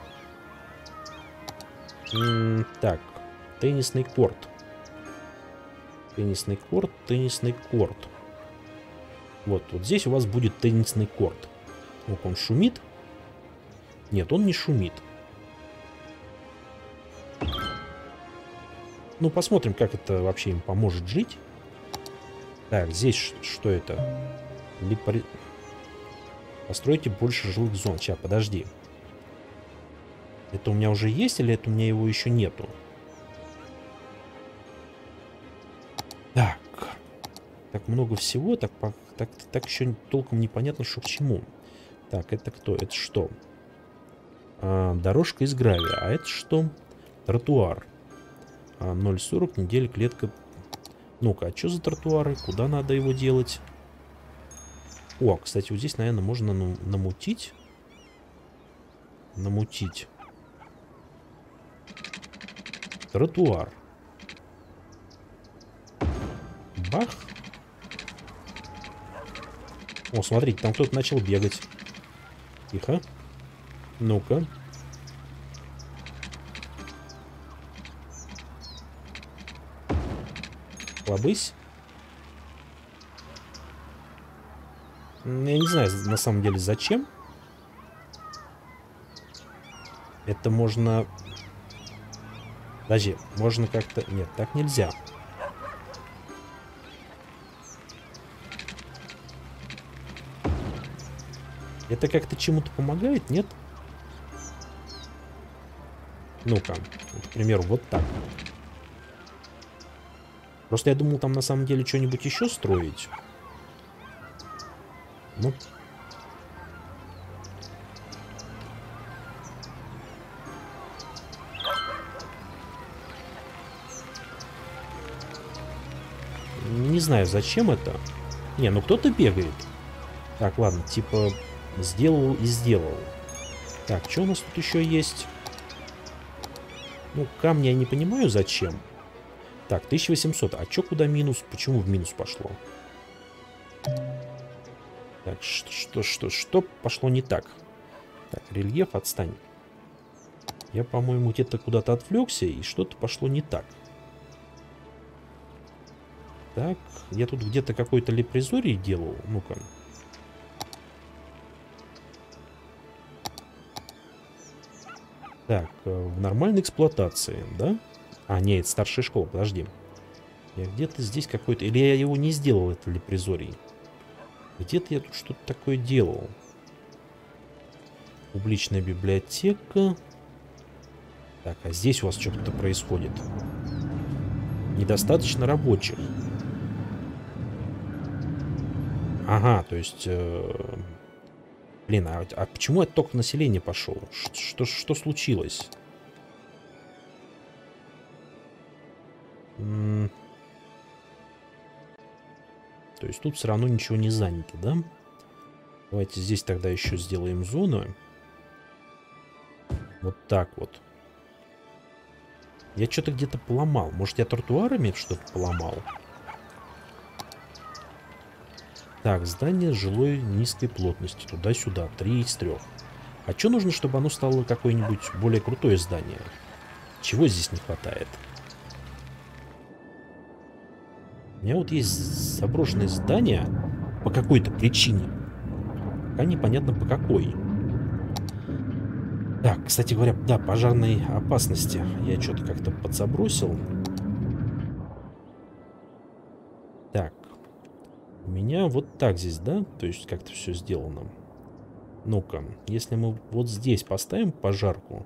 Так, теннисный корт. Теннисный корт, теннисный корт. Вот здесь у вас будет теннисный корт. Вот он шумит. Нет, он не шумит. Ну, посмотрим, как это вообще им поможет жить. Так, здесь что это? Постройте больше жилых зон. Сейчас, подожди. Это у меня уже есть или это у меня его еще нету? Так. Так много всего. Так еще толком непонятно, что к чему. Так, это кто? Это что? Дорожка из гравия. А это что? Тротуар. 0,40, неделя, клетка. Ну-ка, а что за тротуары? Куда надо его делать? О, кстати, вот здесь, наверное, можно намутить. Намутить. Тротуар. Бах. О, смотрите, там кто-то начал бегать. Тихо. Ну-ка. Лобысь. Я не знаю, на самом деле, зачем. Это можно... Подожди, можно как-то... Нет, так нельзя. Это как-то чему-то помогает, нет? Ну-ка, вот, к примеру, вот так. Просто я думал, там на самом деле что-нибудь еще строить. Ну. Не знаю, зачем это. Не, ну кто-то бегает. Так, ладно, типа сделал и сделал. Так, что у нас тут еще есть? Ну, камни я не понимаю, зачем. Так, 1800. А чё, куда минус? Почему в минус пошло? Так, что пошло не так? Так, рельеф, отстань. Я, по-моему, где-то куда-то отвлекся, и что-то пошло не так. Так, я тут где-то какой-то лепризорий делал. Ну-ка. Так, в нормальной эксплуатации, да? А, нет, это старшая школа, подожди. Я где-то здесь какой-то... Или я его не сделал, это лепризорий? Где-то я тут что-то такое делал. Публичная библиотека. Так, а здесь у вас что-то происходит. Недостаточно рабочих. Ага, то есть... Блин, а почему отток населения пошел? Что случилось? То есть тут все равно ничего не занято, да? Давайте здесь тогда еще сделаем зону. Вот так вот. Я что-то где-то поломал. Может, я тротуарами что-то поломал? Так, здание жилой низкой плотности. Туда-сюда. 3 из 3. А что нужно, чтобы оно стало какое-нибудь более крутое здание? Чего здесь не хватает? У меня вот есть заброшенное здание по какой-то причине. Пока непонятно по какой. Так, кстати говоря, да, пожарной опасности я что-то как-то подзабросил. Так. У меня вот так здесь, да? То есть как-то все сделано. Ну-ка, если мы вот здесь поставим пожарку,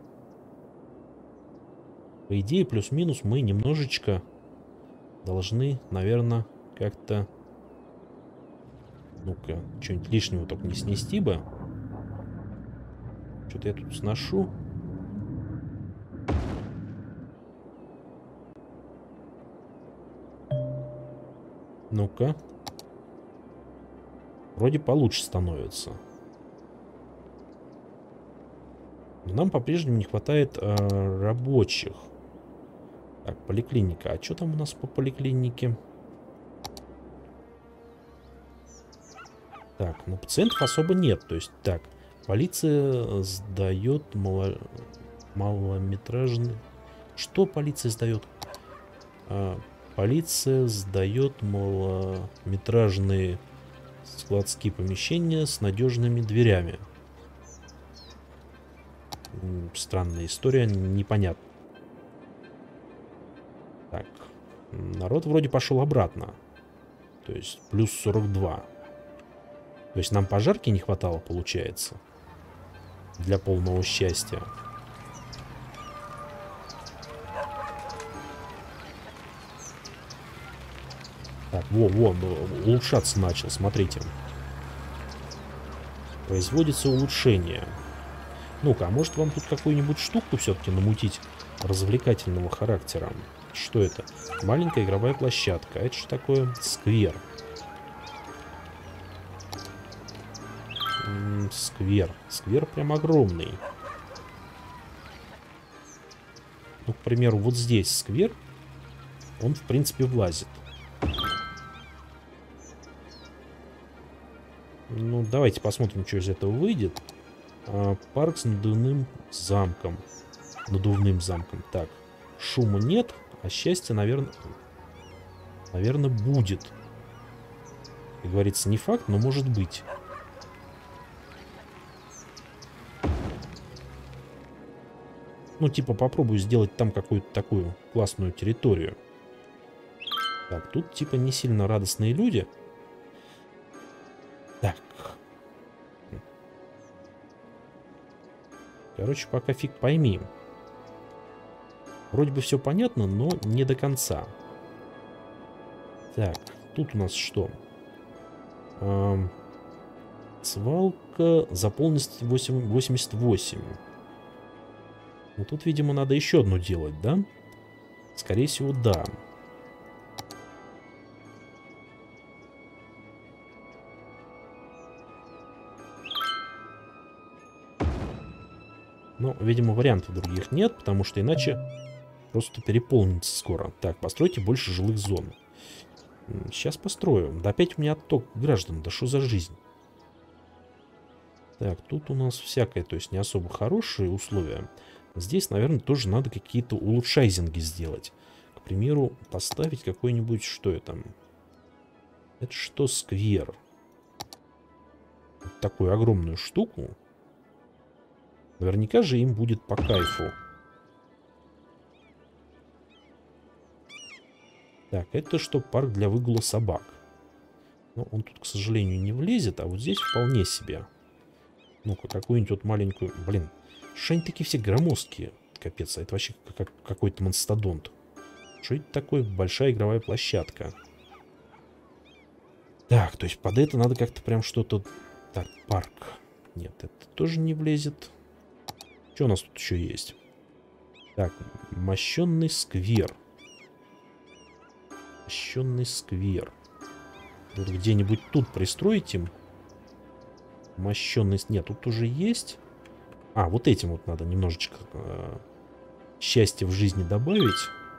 по идее, плюс-минус мы немножечко должны, наверное, как-то... Ну-ка, что-нибудь лишнего только не снести бы. Что-то я тут сношу. Ну-ка. Вроде получше становится. Но нам по-прежнему не хватает рабочих. Так, поликлиника. А что там у нас по поликлинике? Так, ну пациентов особо нет. То есть, так, полиция сдает малометражный... Что полиция сдает? Полиция сдает малометражные складские помещения с надежными дверями. Странная история, непонятно. Так, народ вроде пошел обратно. То есть плюс 42. То есть нам пожарки не хватало, получается. Для полного счастья. Так, во, улучшаться начал, смотрите. Производится улучшение. Ну-ка, а может вам тут какую-нибудь штуку все-таки намутить развлекательного характера? Что это? Маленькая игровая площадка. Это что такое? Сквер. Сквер. Сквер прям огромный. Ну, к примеру, вот здесь сквер. Он, в принципе, влазит. Ну, давайте посмотрим, что из этого выйдет. Парк с надувным замком. Надувным замком. Так, шума нет, а счастье, наверное, будет. Как говорится, не факт, но может быть. Ну, типа, попробую сделать там какую-то такую классную территорию. Так, тут, типа, не сильно радостные люди. Так. Короче, пока фиг пойми. Вроде бы все понятно, но не до конца. Так, тут у нас что? Свалка заполненность 88. Ну, тут, видимо, надо еще одну делать, да? Скорее всего, да. Но, видимо, вариантов других нет, потому что иначе просто переполнится скоро. Так, постройте больше жилых зон. Сейчас построю. Да опять у меня отток граждан. Да что за жизнь? Так, тут у нас всякое, то есть не особо хорошие условия. Здесь, наверное, тоже надо какие-то улучшайзинги сделать. К примеру, поставить какой-нибудь... Что это? Это что, сквер? Вот такую огромную штуку. Наверняка же им будет по кайфу. Так, это что, парк для выгула собак. Но он тут, к сожалению, не влезет, а вот здесь вполне себе. Ну-ка, какую-нибудь вот маленькую... Блин, что они такие все громоздкие? Капец, а это вообще как какой-то мастодонт. Что это такое? Большая игровая площадка. Так, то есть под это надо как-то прям что-то... Так, парк. Нет, это тоже не влезет. Что у нас тут еще есть? Так, мощенный сквер. Мощенный сквер. Вот где-нибудь тут пристроить им. Мощенный... Нет, тут уже есть. А, вот этим вот надо немножечко счастья в жизни добавить.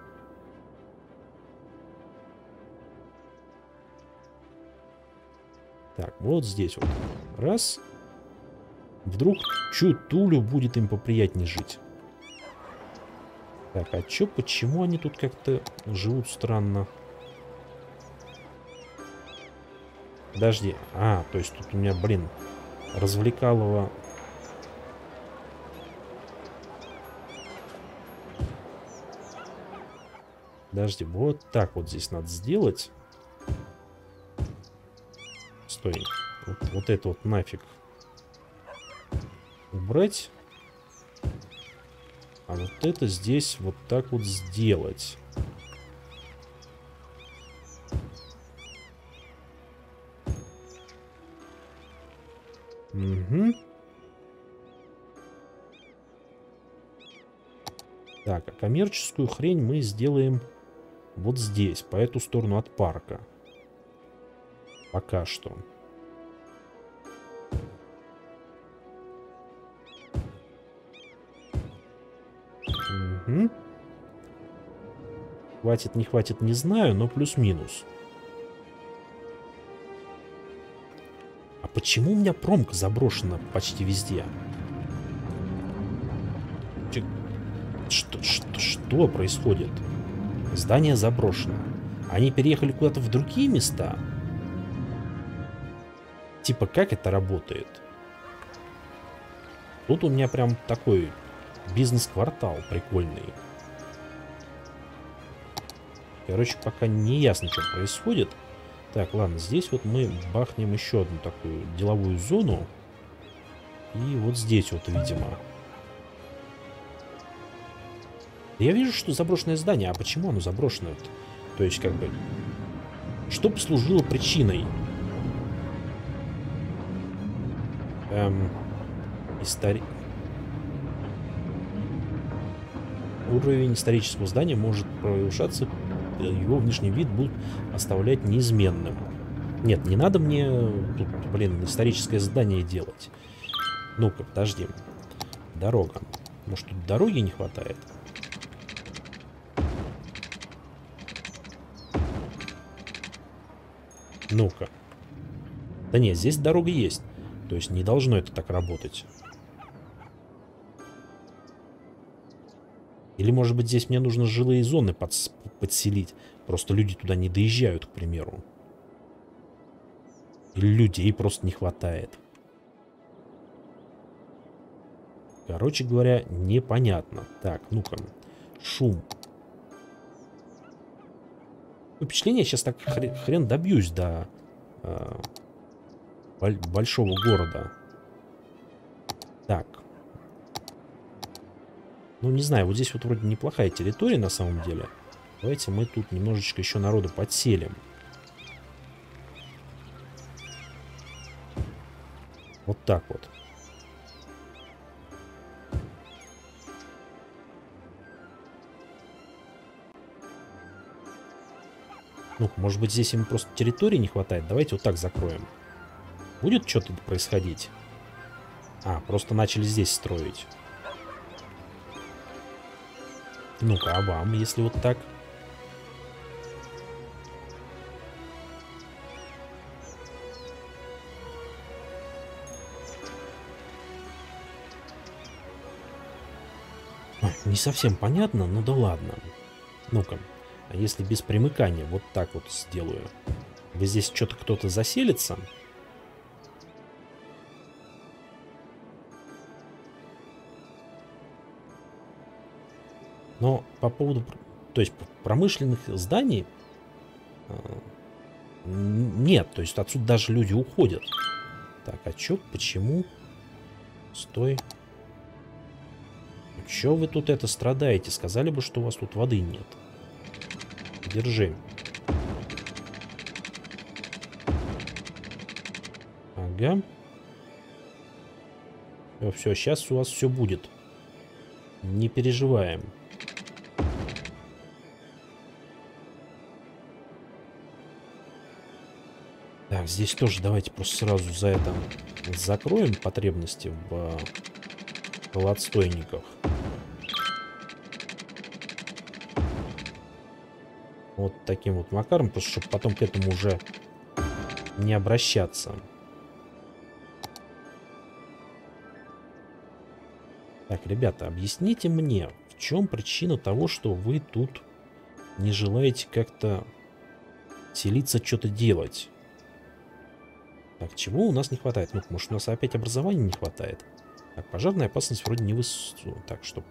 Так, вот здесь вот. Раз. Вдруг чутулю будет им поприятнее жить. Так, а чё, почему они тут как-то живут странно? Подожди. А, то есть тут у меня, блин, развлекалово... Подожди, вот так вот здесь надо сделать. Стой. Вот это вот нафиг убрать. А вот это здесь вот так вот сделать. Угу. Так, а коммерческую хрень мы сделаем вот здесь, по эту сторону от парка. Пока что. Угу. Хватит, не хватит, не знаю, но плюс-минус. А почему у меня промка заброшена почти везде? Что происходит? Здание заброшено. Они переехали куда-то в другие места? Типа, как это работает? Тут у меня прям такой бизнес-квартал прикольный. Короче, пока не ясно, что происходит. Так, ладно, здесь вот мы бахнем еще одну такую деловую зону. И вот здесь вот, видимо. Я вижу, что заброшенное здание. А почему оно заброшенное? То есть, как бы... Что послужило причиной? Уровень исторического здания может повышаться, его внешний вид будет оставлять неизменным. Нет, не надо мне тут, блин, историческое здание делать. Ну-ка, подожди. Дорога. Может, тут дороги не хватает? Ну-ка. Да нет, здесь дорога есть. То есть не должно это так работать. Или, может быть, здесь мне нужно жилые зоны подселить. Просто люди туда не доезжают, к примеру. Или людей просто не хватает. Короче говоря, непонятно. Так, ну-ка. Шум. Впечатление, сейчас так хрен добьюсь до большого города. Так. Ну, не знаю, вот здесь вот вроде неплохая территория на самом деле. Давайте мы тут немножечко еще народу подселим. Вот так вот. Ну, может быть, здесь им просто территории не хватает. Давайте вот так закроем. Будет что-то происходить? А, просто начали здесь строить. Ну-ка, а вам, если вот так? Ой, не совсем понятно, ну да ладно. Ну-ка, а если без примыкания вот так вот сделаю? Вы здесь что-то кто-то заселится? Но по поводу, то есть промышленных зданий нет, то есть отсюда даже люди уходят. Так, а чё, почему? Стой. Чё вы тут это страдаете? Сказали бы, что у вас тут воды нет. Держи. Ага. Все, сейчас у вас все будет. Не переживаем. Так, здесь тоже давайте просто сразу за это закроем потребности в отстойниках. Вот таким вот макаром, просто чтобы потом к этому уже не обращаться. Так, ребята, объясните мне, в чем причина того, что вы тут не желаете как-то селиться, что-то делать? Так, чего у нас не хватает? Ну, может, у нас опять образования не хватает? Так, пожарная опасность вроде не высокая. Так, что...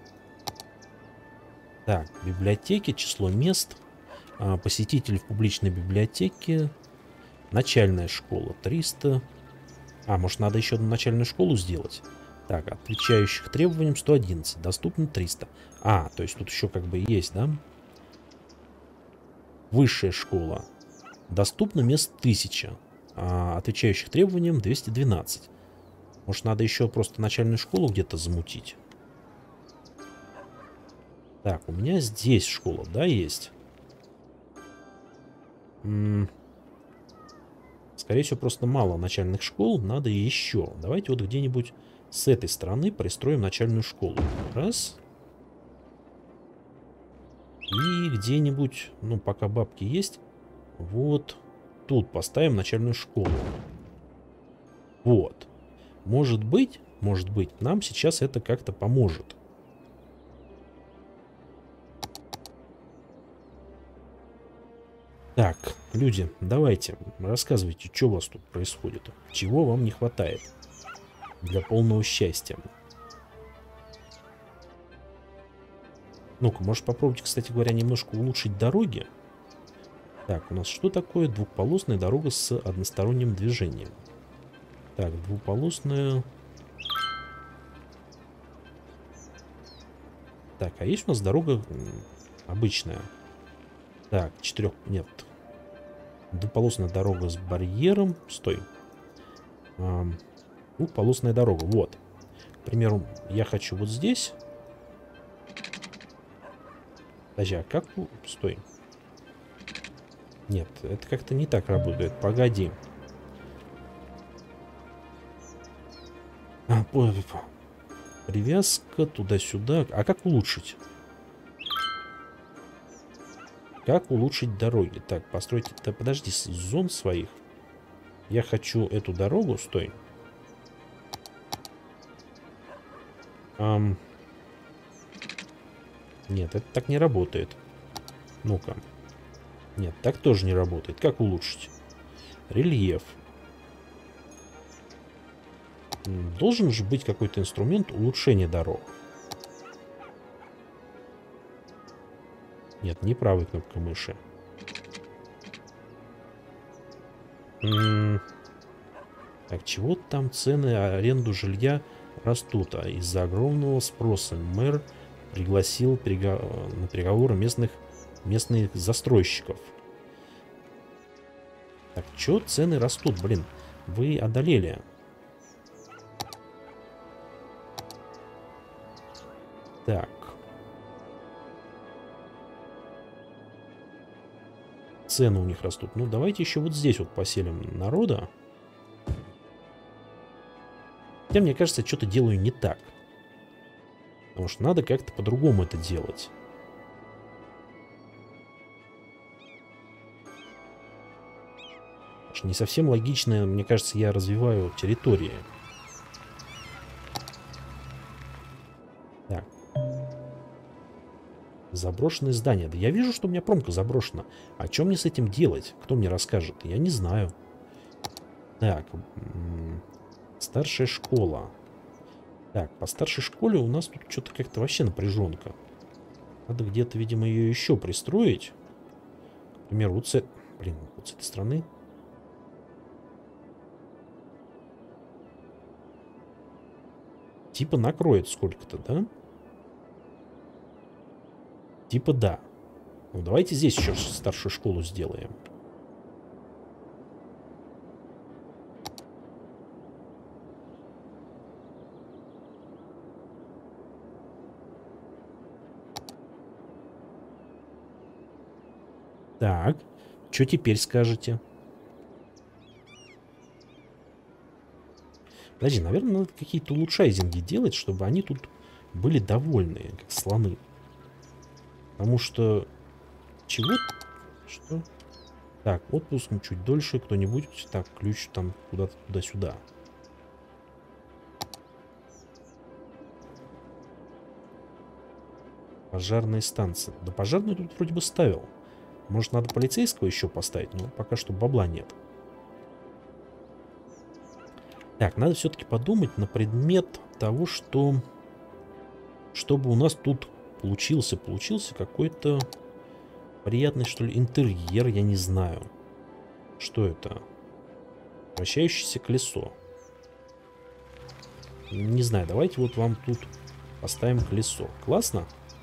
Так, библиотеки, число мест. Посетителей в публичной библиотеке. Начальная школа 300. Может, надо еще одну начальную школу сделать? Так, отвечающих требованиям 111. Доступно 300. То есть тут еще как бы есть, да? Высшая школа. Доступно мест 1000. Отвечающих требованиям 212. Может, надо еще просто начальную школу где-то замутить? Так, у меня здесь школа, да, есть? Скорее всего, просто мало начальных школ. Надо еще. Давайте вот где-нибудь с этой стороны пристроим начальную школу. Раз. И где-нибудь, ну, пока бабки есть, вот тут поставим начальную школу. Вот. Может быть, нам сейчас это как-то поможет. Так, люди, давайте, рассказывайте, что у вас тут происходит. Чего вам не хватает для полного счастья. Ну-ка, может попробовать, кстати говоря, немножко улучшить дороги. Так, у нас что такое двухполосная дорога с односторонним движением? Так, двуполосная... Так, а есть у нас дорога обычная? Так, нет. Двуполосная дорога с барьером. Стой. Двухполосная дорога, вот. К примеру, я хочу вот здесь. Подожди, а как... Стой. Нет, это как-то не так работает. Погоди. Привязка туда-сюда. А как улучшить? Как улучшить дороги? Так, постройте... Да подожди, зон своих. Я хочу эту дорогу... Стой. Нет, это так не работает. Ну-ка. Нет, так тоже не работает. Как улучшить? Рельеф. Должен же быть какой-то инструмент улучшения дорог. Нет, не правой кнопкой мыши. Так, чего там цены аренду жилья растут? А из-за огромного спроса мэр пригласил на переговоры местных застройщиков. Так, чё цены растут? Блин, вы одолели. Так. Цены у них растут. Ну, давайте еще вот здесь вот поселим народа. Хотя, мне кажется, что-то делаю не так. Потому что надо как-то по-другому это делать. Потому что не совсем логично, мне кажется, я развиваю территории. Так. Заброшенное здание. Да я вижу, что у меня промка заброшена. А что мне с этим делать? Кто мне расскажет? Я не знаю. Так. Старшая школа. Так, по старшей школе у нас тут что-то как-то вообще напряженка. Надо где-то, видимо, ее еще пристроить. Например, вот с... Блин, вот с этой стороны. Типа накроет сколько-то, да? Типа да. Ну, давайте здесь еще старшую школу сделаем. Так, что теперь скажете? Подожди, наверное, надо какие-то улучшайзинги делать, чтобы они тут были довольны, как слоны. Потому что... Чего? Что? Так, отпуск чуть дольше. Кто-нибудь... Так, ключ там куда-то туда-сюда. Пожарная станция. Да пожарную тут вроде бы ставил. Может, надо полицейского еще поставить? Но пока что бабла нет. Так, надо все-таки подумать на предмет того, что... Чтобы у нас тут получился какой-то приятный, что ли, интерьер, я не знаю. Что это? Вращающееся колесо. Не знаю, давайте вот вам тут поставим колесо. Классно?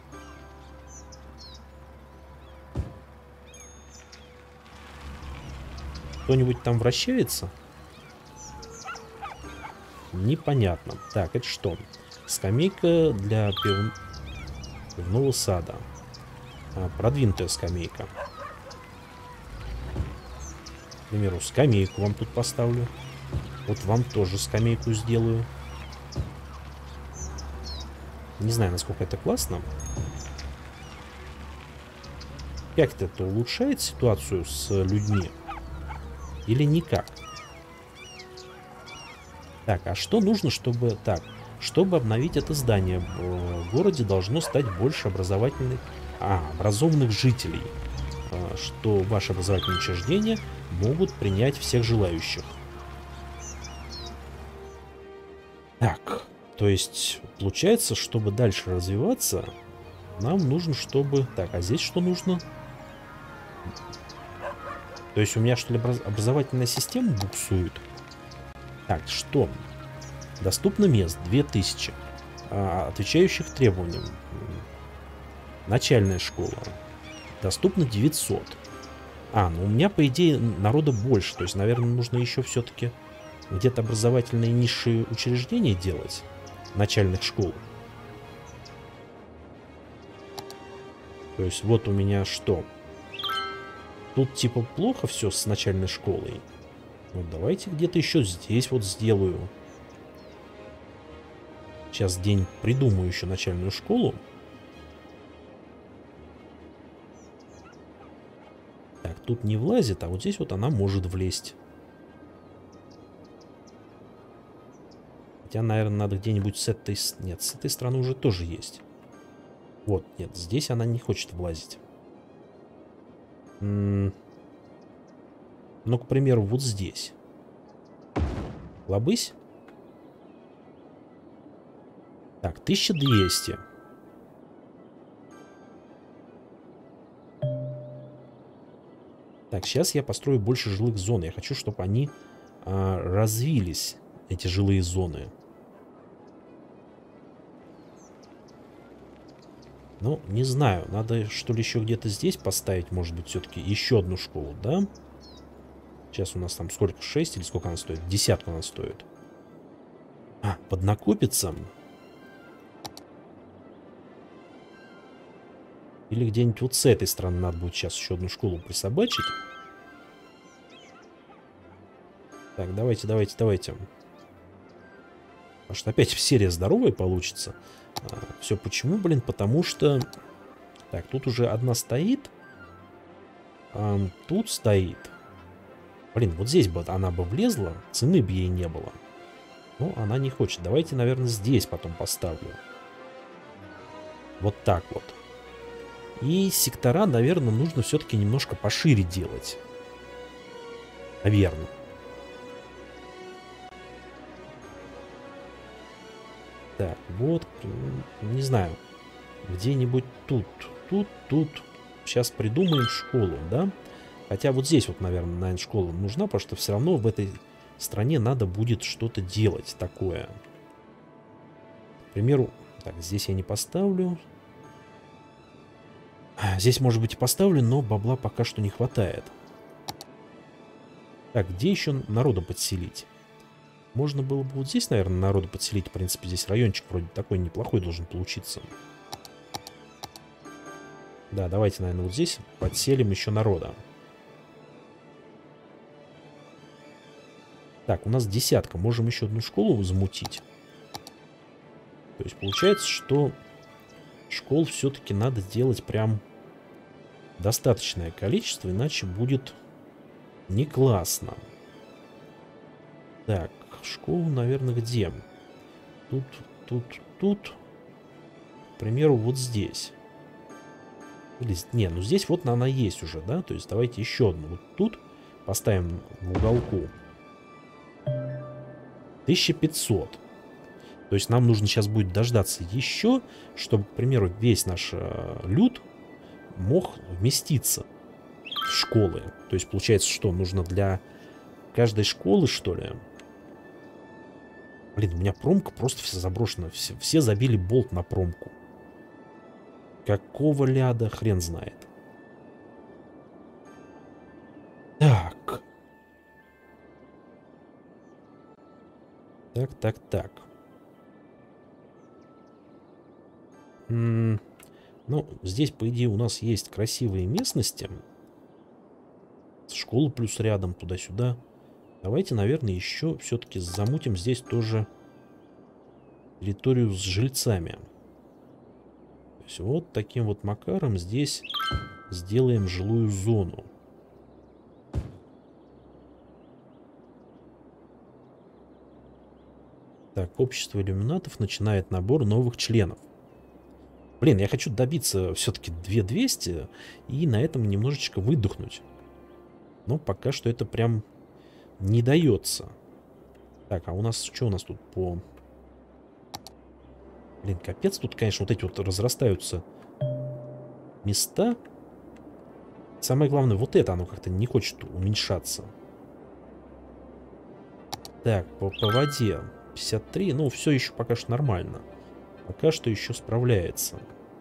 Кто-нибудь там вращается? Непонятно. Так, это что? Скамейка для пивного сада. Продвинутая скамейка. К примеру, скамейку вам тут поставлю. Вот вам тоже скамейку сделаю. Не знаю, насколько это классно. Как это улучшает ситуацию с людьми? Или никак? Так, а что нужно, чтобы... Так, чтобы обновить это здание, в городе должно стать больше образовательных... образованных жителей. Что ваши образовательные учреждения могут принять всех желающих. Так, то есть, получается, чтобы дальше развиваться, нам нужно, чтобы... Так, а здесь что нужно? То есть у меня, что ли, образовательная система буксует? Так, что? Доступно мест 2000. Отвечающих требованиям. Начальная школа. Доступно 900. Ну у меня, по идее, народа больше. То есть, наверное, нужно еще все-таки где-то образовательные низшие учреждения делать. Начальных школ. То есть, вот у меня что? Тут типа плохо все с начальной школой. Вот давайте где-то еще здесь вот сделаю. Сейчас день придумаю еще начальную школу. Так, тут не влазит, а вот здесь вот она может влезть. Хотя, наверное, надо где-нибудь с этой... Нет, с этой стороны уже тоже есть. Вот, нет, здесь она не хочет влазить. Ну, к примеру, вот здесь. Лобысь. Так, 1200. Так, сейчас я построю больше жилых зон. Я хочу, чтобы они развились, эти жилые зоны. Ну, не знаю. Надо, что ли, еще где-то здесь поставить, может быть, все-таки еще одну школу, да? Сейчас у нас там сколько? 6 или сколько она стоит? Десятку она стоит. Поднакопится. Или где-нибудь вот с этой стороны надо будет сейчас еще одну школу присобачить. Так, давайте. Потому что опять серия здоровая получится. Все почему, блин? Потому что... Так, тут уже одна стоит. Тут стоит. Блин, вот здесь бы она бы влезла, цены бы ей не было. Но она не хочет. Давайте, наверное, здесь потом поставлю. Вот так вот. И сектора, наверное, нужно все-таки немножко пошире делать. Наверное. Так, вот, не знаю. Где-нибудь тут. Тут. Сейчас придумаем школу, да? Хотя вот здесь вот, наверное, школа нужна, потому что все равно в этой стране надо будет что-то делать такое. К примеру, так, здесь я не поставлю. Здесь, может быть, и поставлю, но бабла пока что не хватает. Так, где еще народа подселить? Можно было бы вот здесь, наверное, народа подселить. В принципе, здесь райончик вроде такой неплохой должен получиться. Да, давайте, наверное, вот здесь подселим еще народа. Так, у нас десятка. Можем еще одну школу замутить. То есть получается, что школ все-таки надо делать прям достаточное количество, иначе будет не классно. Так, школу, наверное, где? Тут. К примеру, вот здесь. Или, не, ну здесь вот она есть уже, да? То есть давайте еще одну. Вот тут поставим в уголку. 1500. То есть нам нужно сейчас будет дождаться еще, чтобы, к примеру, весь наш люд мог вместиться в школы. То есть получается, что нужно для каждой школы, что ли? Блин, у меня промка просто вся заброшена. Все забили болт на промку. Какого ляда, хрен знает. Так. Так. Ну, здесь, по идее, у нас есть красивые местности. Школа плюс рядом, туда-сюда. Давайте, наверное, еще все-таки замутим здесь тоже территорию с жильцами. То есть вот таким вот макаром здесь сделаем жилую зону. Так, общество иллюминатов начинает набор новых членов. Блин, я хочу добиться все-таки 2200 и на этом немножечко выдохнуть. Но пока что это прям не дается. Так, а у нас, что у нас тут по... Блин, капец, тут, конечно, вот эти вот разрастаются места. Самое главное, вот это, оно как-то не хочет уменьшаться. Так, по воде 53, ну, все еще пока что нормально. Пока что еще справляется.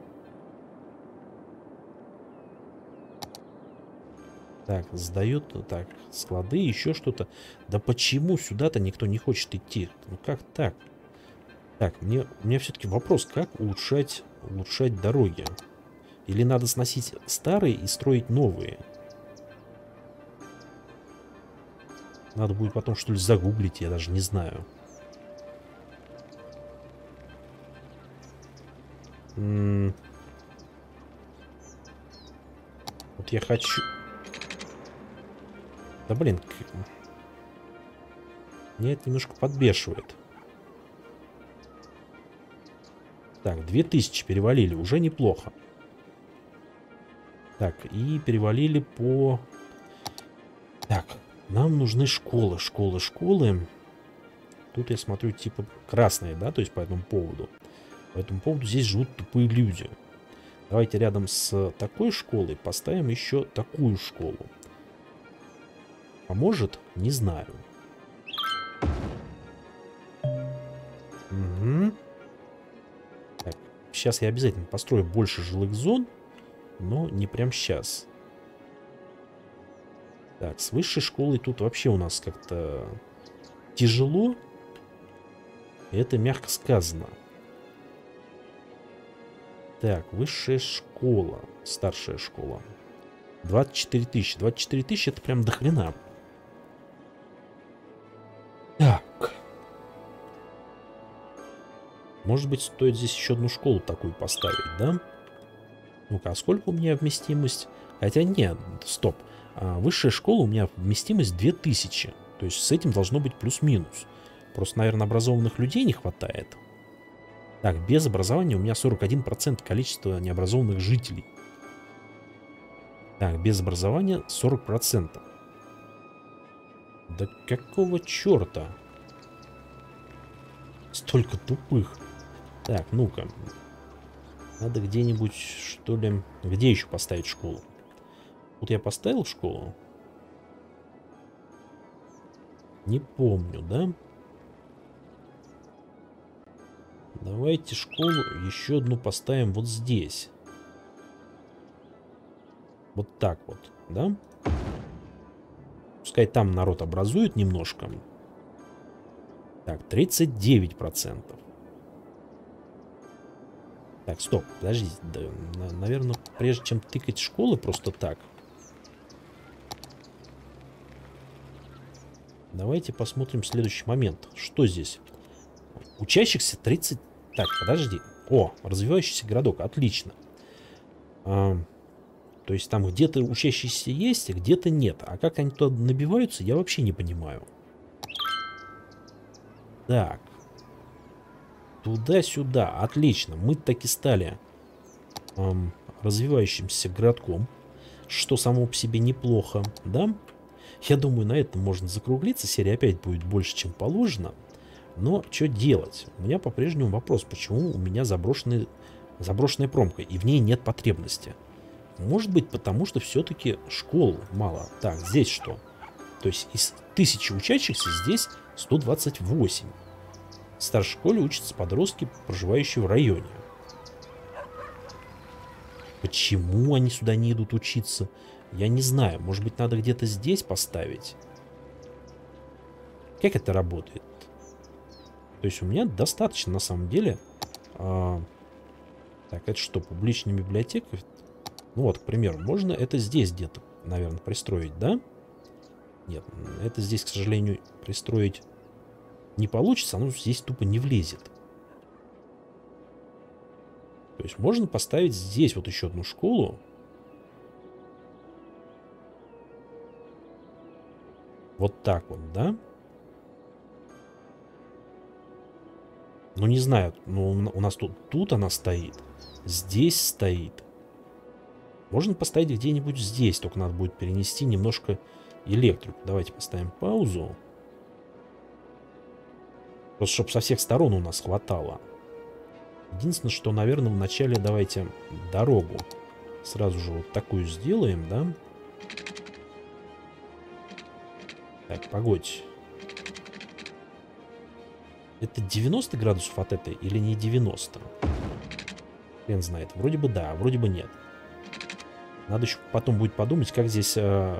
Так, сдает, так, склады, еще что-то. Да почему сюда-то никто не хочет идти? Ну как так? Так, у меня все-таки вопрос, как улучшать дороги? Или надо сносить старые и строить новые? Надо будет потом, что ли, загуглить, я даже не знаю. Вот я хочу... Да блин, меня это немножко подбешивает. Так, 2000 перевалили, уже неплохо. Так, и перевалили по... Так, нам нужны школы. Тут я смотрю, типа, красные, да, то есть по этому поводу. По этому поводу здесь живут тупые люди. Давайте рядом с такой школой поставим еще такую школу. Поможет? Не знаю. Угу. Так, сейчас я обязательно построю больше жилых зон, но не прям сейчас. Так, с высшей школой тут вообще у нас как-то тяжело. Это мягко сказано. Так, высшая школа, старшая школа. 24 тысячи. 24 тысячи это прям дохрена. Так. Может быть, стоит здесь еще одну школу такую поставить, да? Ну-ка, а сколько у меня вместимость? Хотя нет, стоп. Высшая школа у меня вместимость 2000. То есть с этим должно быть плюс-минус. Просто, наверное, образованных людей не хватает. Так, без образования у меня 41% количества необразованных жителей. Так, без образования 40%. Да какого черта? Столько тупых. Так, ну-ка. Надо где-нибудь, что ли... Где еще поставить школу? Вот я поставил школу? Не помню, да? Давайте школу еще одну поставим вот здесь. Вот так вот, да? Пускай там народ образует немножко. Так, 39%. Так, стоп, подождите. Да, наверное, прежде чем тыкать школы просто так, давайте посмотрим следующий момент. Что здесь? Учащихся 30... Так, подожди. О, развивающийся городок. Отлично. То есть там где-то учащиеся есть, а где-то нет. А как они туда набиваются, я вообще не понимаю. Так. Туда-сюда. Отлично. Мы таки стали развивающимся городком. Что само по себе неплохо, да? Я думаю, на этом можно закруглиться. Серия опять будет больше, чем положено. Но что делать? У меня по-прежнему вопрос, почему у меня заброшенная промка, и в ней нет потребности. Может быть, потому что все-таки школ мало. Так, здесь что? То есть из 1000 учащихся здесь 128. В старшей школе учатся подростки, проживающие в районе. Почему они сюда не идут учиться? Я не знаю. Может быть, надо где-то здесь поставить? Как это работает? То есть у меня достаточно, на самом деле. Так, это что, публичная библиотека? Ну вот, к примеру, можно это здесь где-то, наверное, пристроить, да? Нет, это здесь, к сожалению, пристроить не получится. Оно здесь тупо не влезет. То есть можно поставить здесь вот еще одну школу. Вот так вот, да? Ну, не знаю. Ну, у нас тут она стоит. Здесь стоит. Можно поставить где-нибудь здесь. Только надо будет перенести немножко электрику. Давайте поставим паузу. Просто чтобы со всех сторон у нас хватало. Единственное, что, наверное, вначале давайте дорогу сразу же вот такую сделаем, да? Так, погодь. Это 90 градусов от этой или не 90? Хрен знает. Вроде бы да, вроде бы нет. Надо еще потом будет подумать, как здесь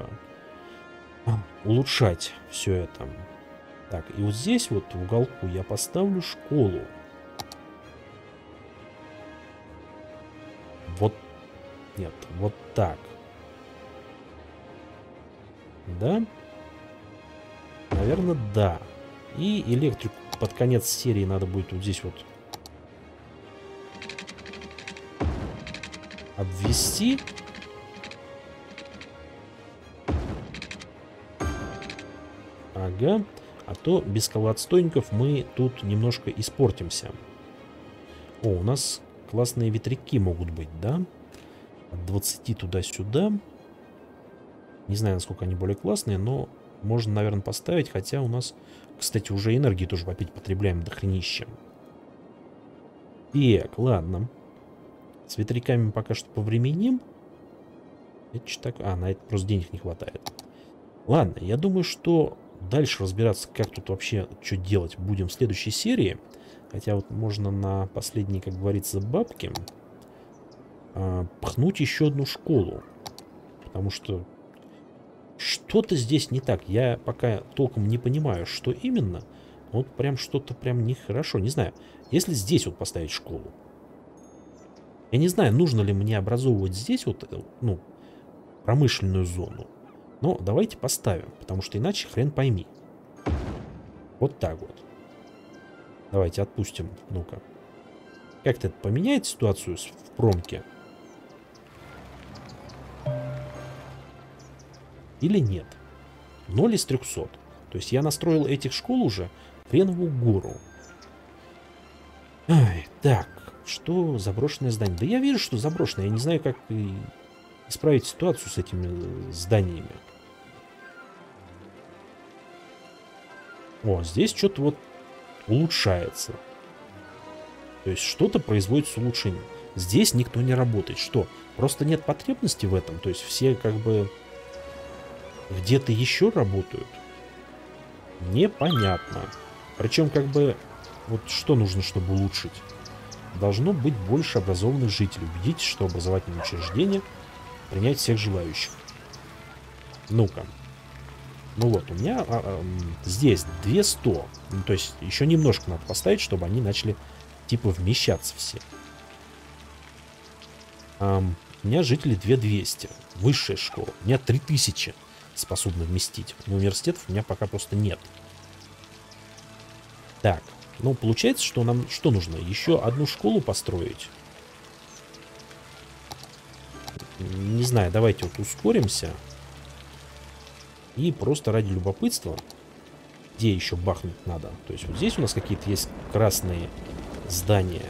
улучшать все это. Так, и вот здесь вот в уголку я поставлю школу. Вот. Нет, вот так. Да? Наверное, да. И электрику под конец серии надо будет вот здесь вот обвести. Ага. А то без колоотстойников мы тут немножко испортимся. О, у нас классные ветряки могут быть, да? От 20 туда-сюда. Не знаю, насколько они более классные, но можно, наверное, поставить. Хотя у нас, кстати, уже энергии тоже опять потребляем до хренища. Так, ладно. С ветряками пока что повременим. Это что так? На это просто денег не хватает. Ладно, я думаю, что дальше разбираться, как тут вообще что делать, будем в следующей серии. Хотя вот можно на последние, как говорится, бабки пхнуть еще одну школу. Потому что что-то здесь не так. Я пока толком не понимаю, что именно. Вот прям что-то прям нехорошо. Не знаю, если здесь вот поставить школу. Я не знаю, нужно ли мне образовывать здесь вот, ну, промышленную зону. Но давайте поставим, потому что иначе хрен пойми. Вот так вот. Давайте отпустим. Ну-ка. Как-то это поменяет ситуацию в промке? Или нет? 0 из 300. То есть я настроил этих школ уже хреновую гору. Ай, так, что заброшенное здание? Да я вижу, что заброшенное. Я не знаю, как исправить ситуацию с этими зданиями. О, здесь что-то вот улучшается. То есть что-то производится улучшение. Здесь никто не работает. Что? Просто нет потребности в этом? То есть все как бы где-то еще работают? Непонятно. Причем как бы вот что нужно, чтобы улучшить? Должно быть больше образованных жителей. Убедитесь, что образовательные учреждения принять всех желающих. Ну-ка. Ну вот, у меня здесь 200. Ну, то есть еще немножко надо поставить, чтобы они начали типа вмещаться все. У меня жители 2200. Высшая школа. У меня 3000 способны вместить. Но университетов у меня пока просто нет. Так. Ну, получается, что нам что нужно? Еще одну школу построить? Не знаю, давайте вот ускоримся. И просто ради любопытства, где еще бахнуть надо. То есть вот здесь у нас какие-то есть красные здания.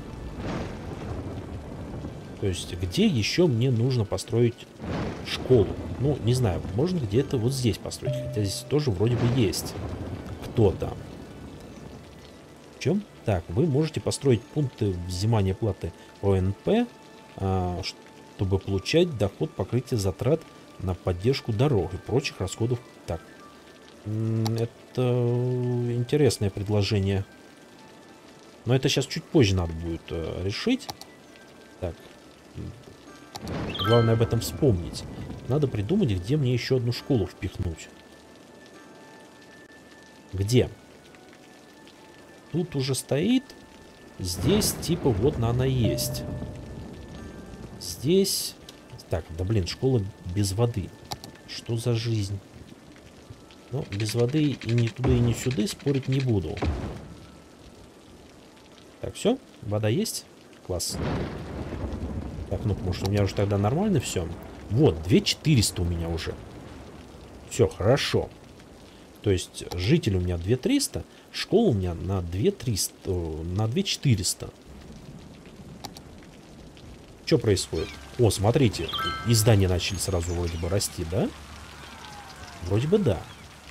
То есть где еще мне нужно построить школу? Ну, не знаю, можно где-то вот здесь построить. Хотя здесь тоже вроде бы есть кто-то. В чем? Так, вы можете построить пункты взимания платы ОНП, чтобы получать доход покрытия затрат на поддержку дорог и прочих расходов. Так, это интересное предложение. Но это сейчас чуть позже надо будет решить. Так, главное об этом вспомнить. Надо придумать, где мне еще одну школу впихнуть. Где? Тут уже стоит. Здесь типа вот она есть. Здесь... Так, да блин, школа без воды. Что за жизнь? Ну, без воды и ни туда, и ни сюда спорить не буду. Так, все? Вода есть? Класс. Так, ну, может, у меня уже тогда нормально все? Вот, 2400 у меня уже. Все, хорошо. То есть, жители у меня 2300, школа у меня на 2300, на 2400. Что происходит? О, смотрите, и здания начали сразу вроде бы расти, да? Вроде бы да.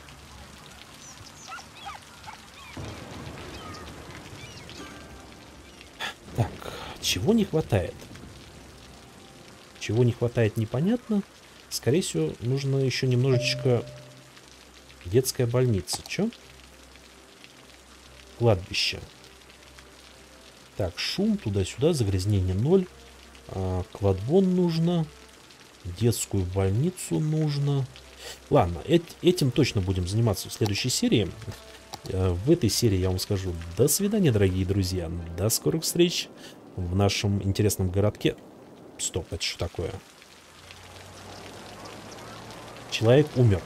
Так, чего не хватает? Чего не хватает, непонятно. Скорее всего, нужно еще немножечко... Детская больница. Че? Кладбище. Так, шум туда-сюда, загрязнение 0. Кладбон нужно. Детскую больницу нужно. Ладно, этим точно будем заниматься в следующей серии. В этой серии я вам скажу до свидания, дорогие друзья. До скорых встреч в нашем интересном городке. Стоп, это что такое? Человек умер.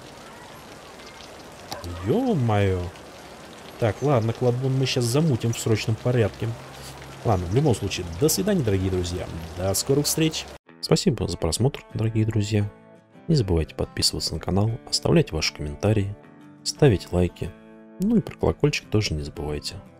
Ё-моё. Так, ладно, кладбон мы сейчас замутим в срочном порядке. Ладно, в любом случае, до свидания, дорогие друзья. До скорых встреч. Спасибо за просмотр, дорогие друзья. Не забывайте подписываться на канал, оставлять ваши комментарии, ставить лайки. Ну и про колокольчик тоже не забывайте.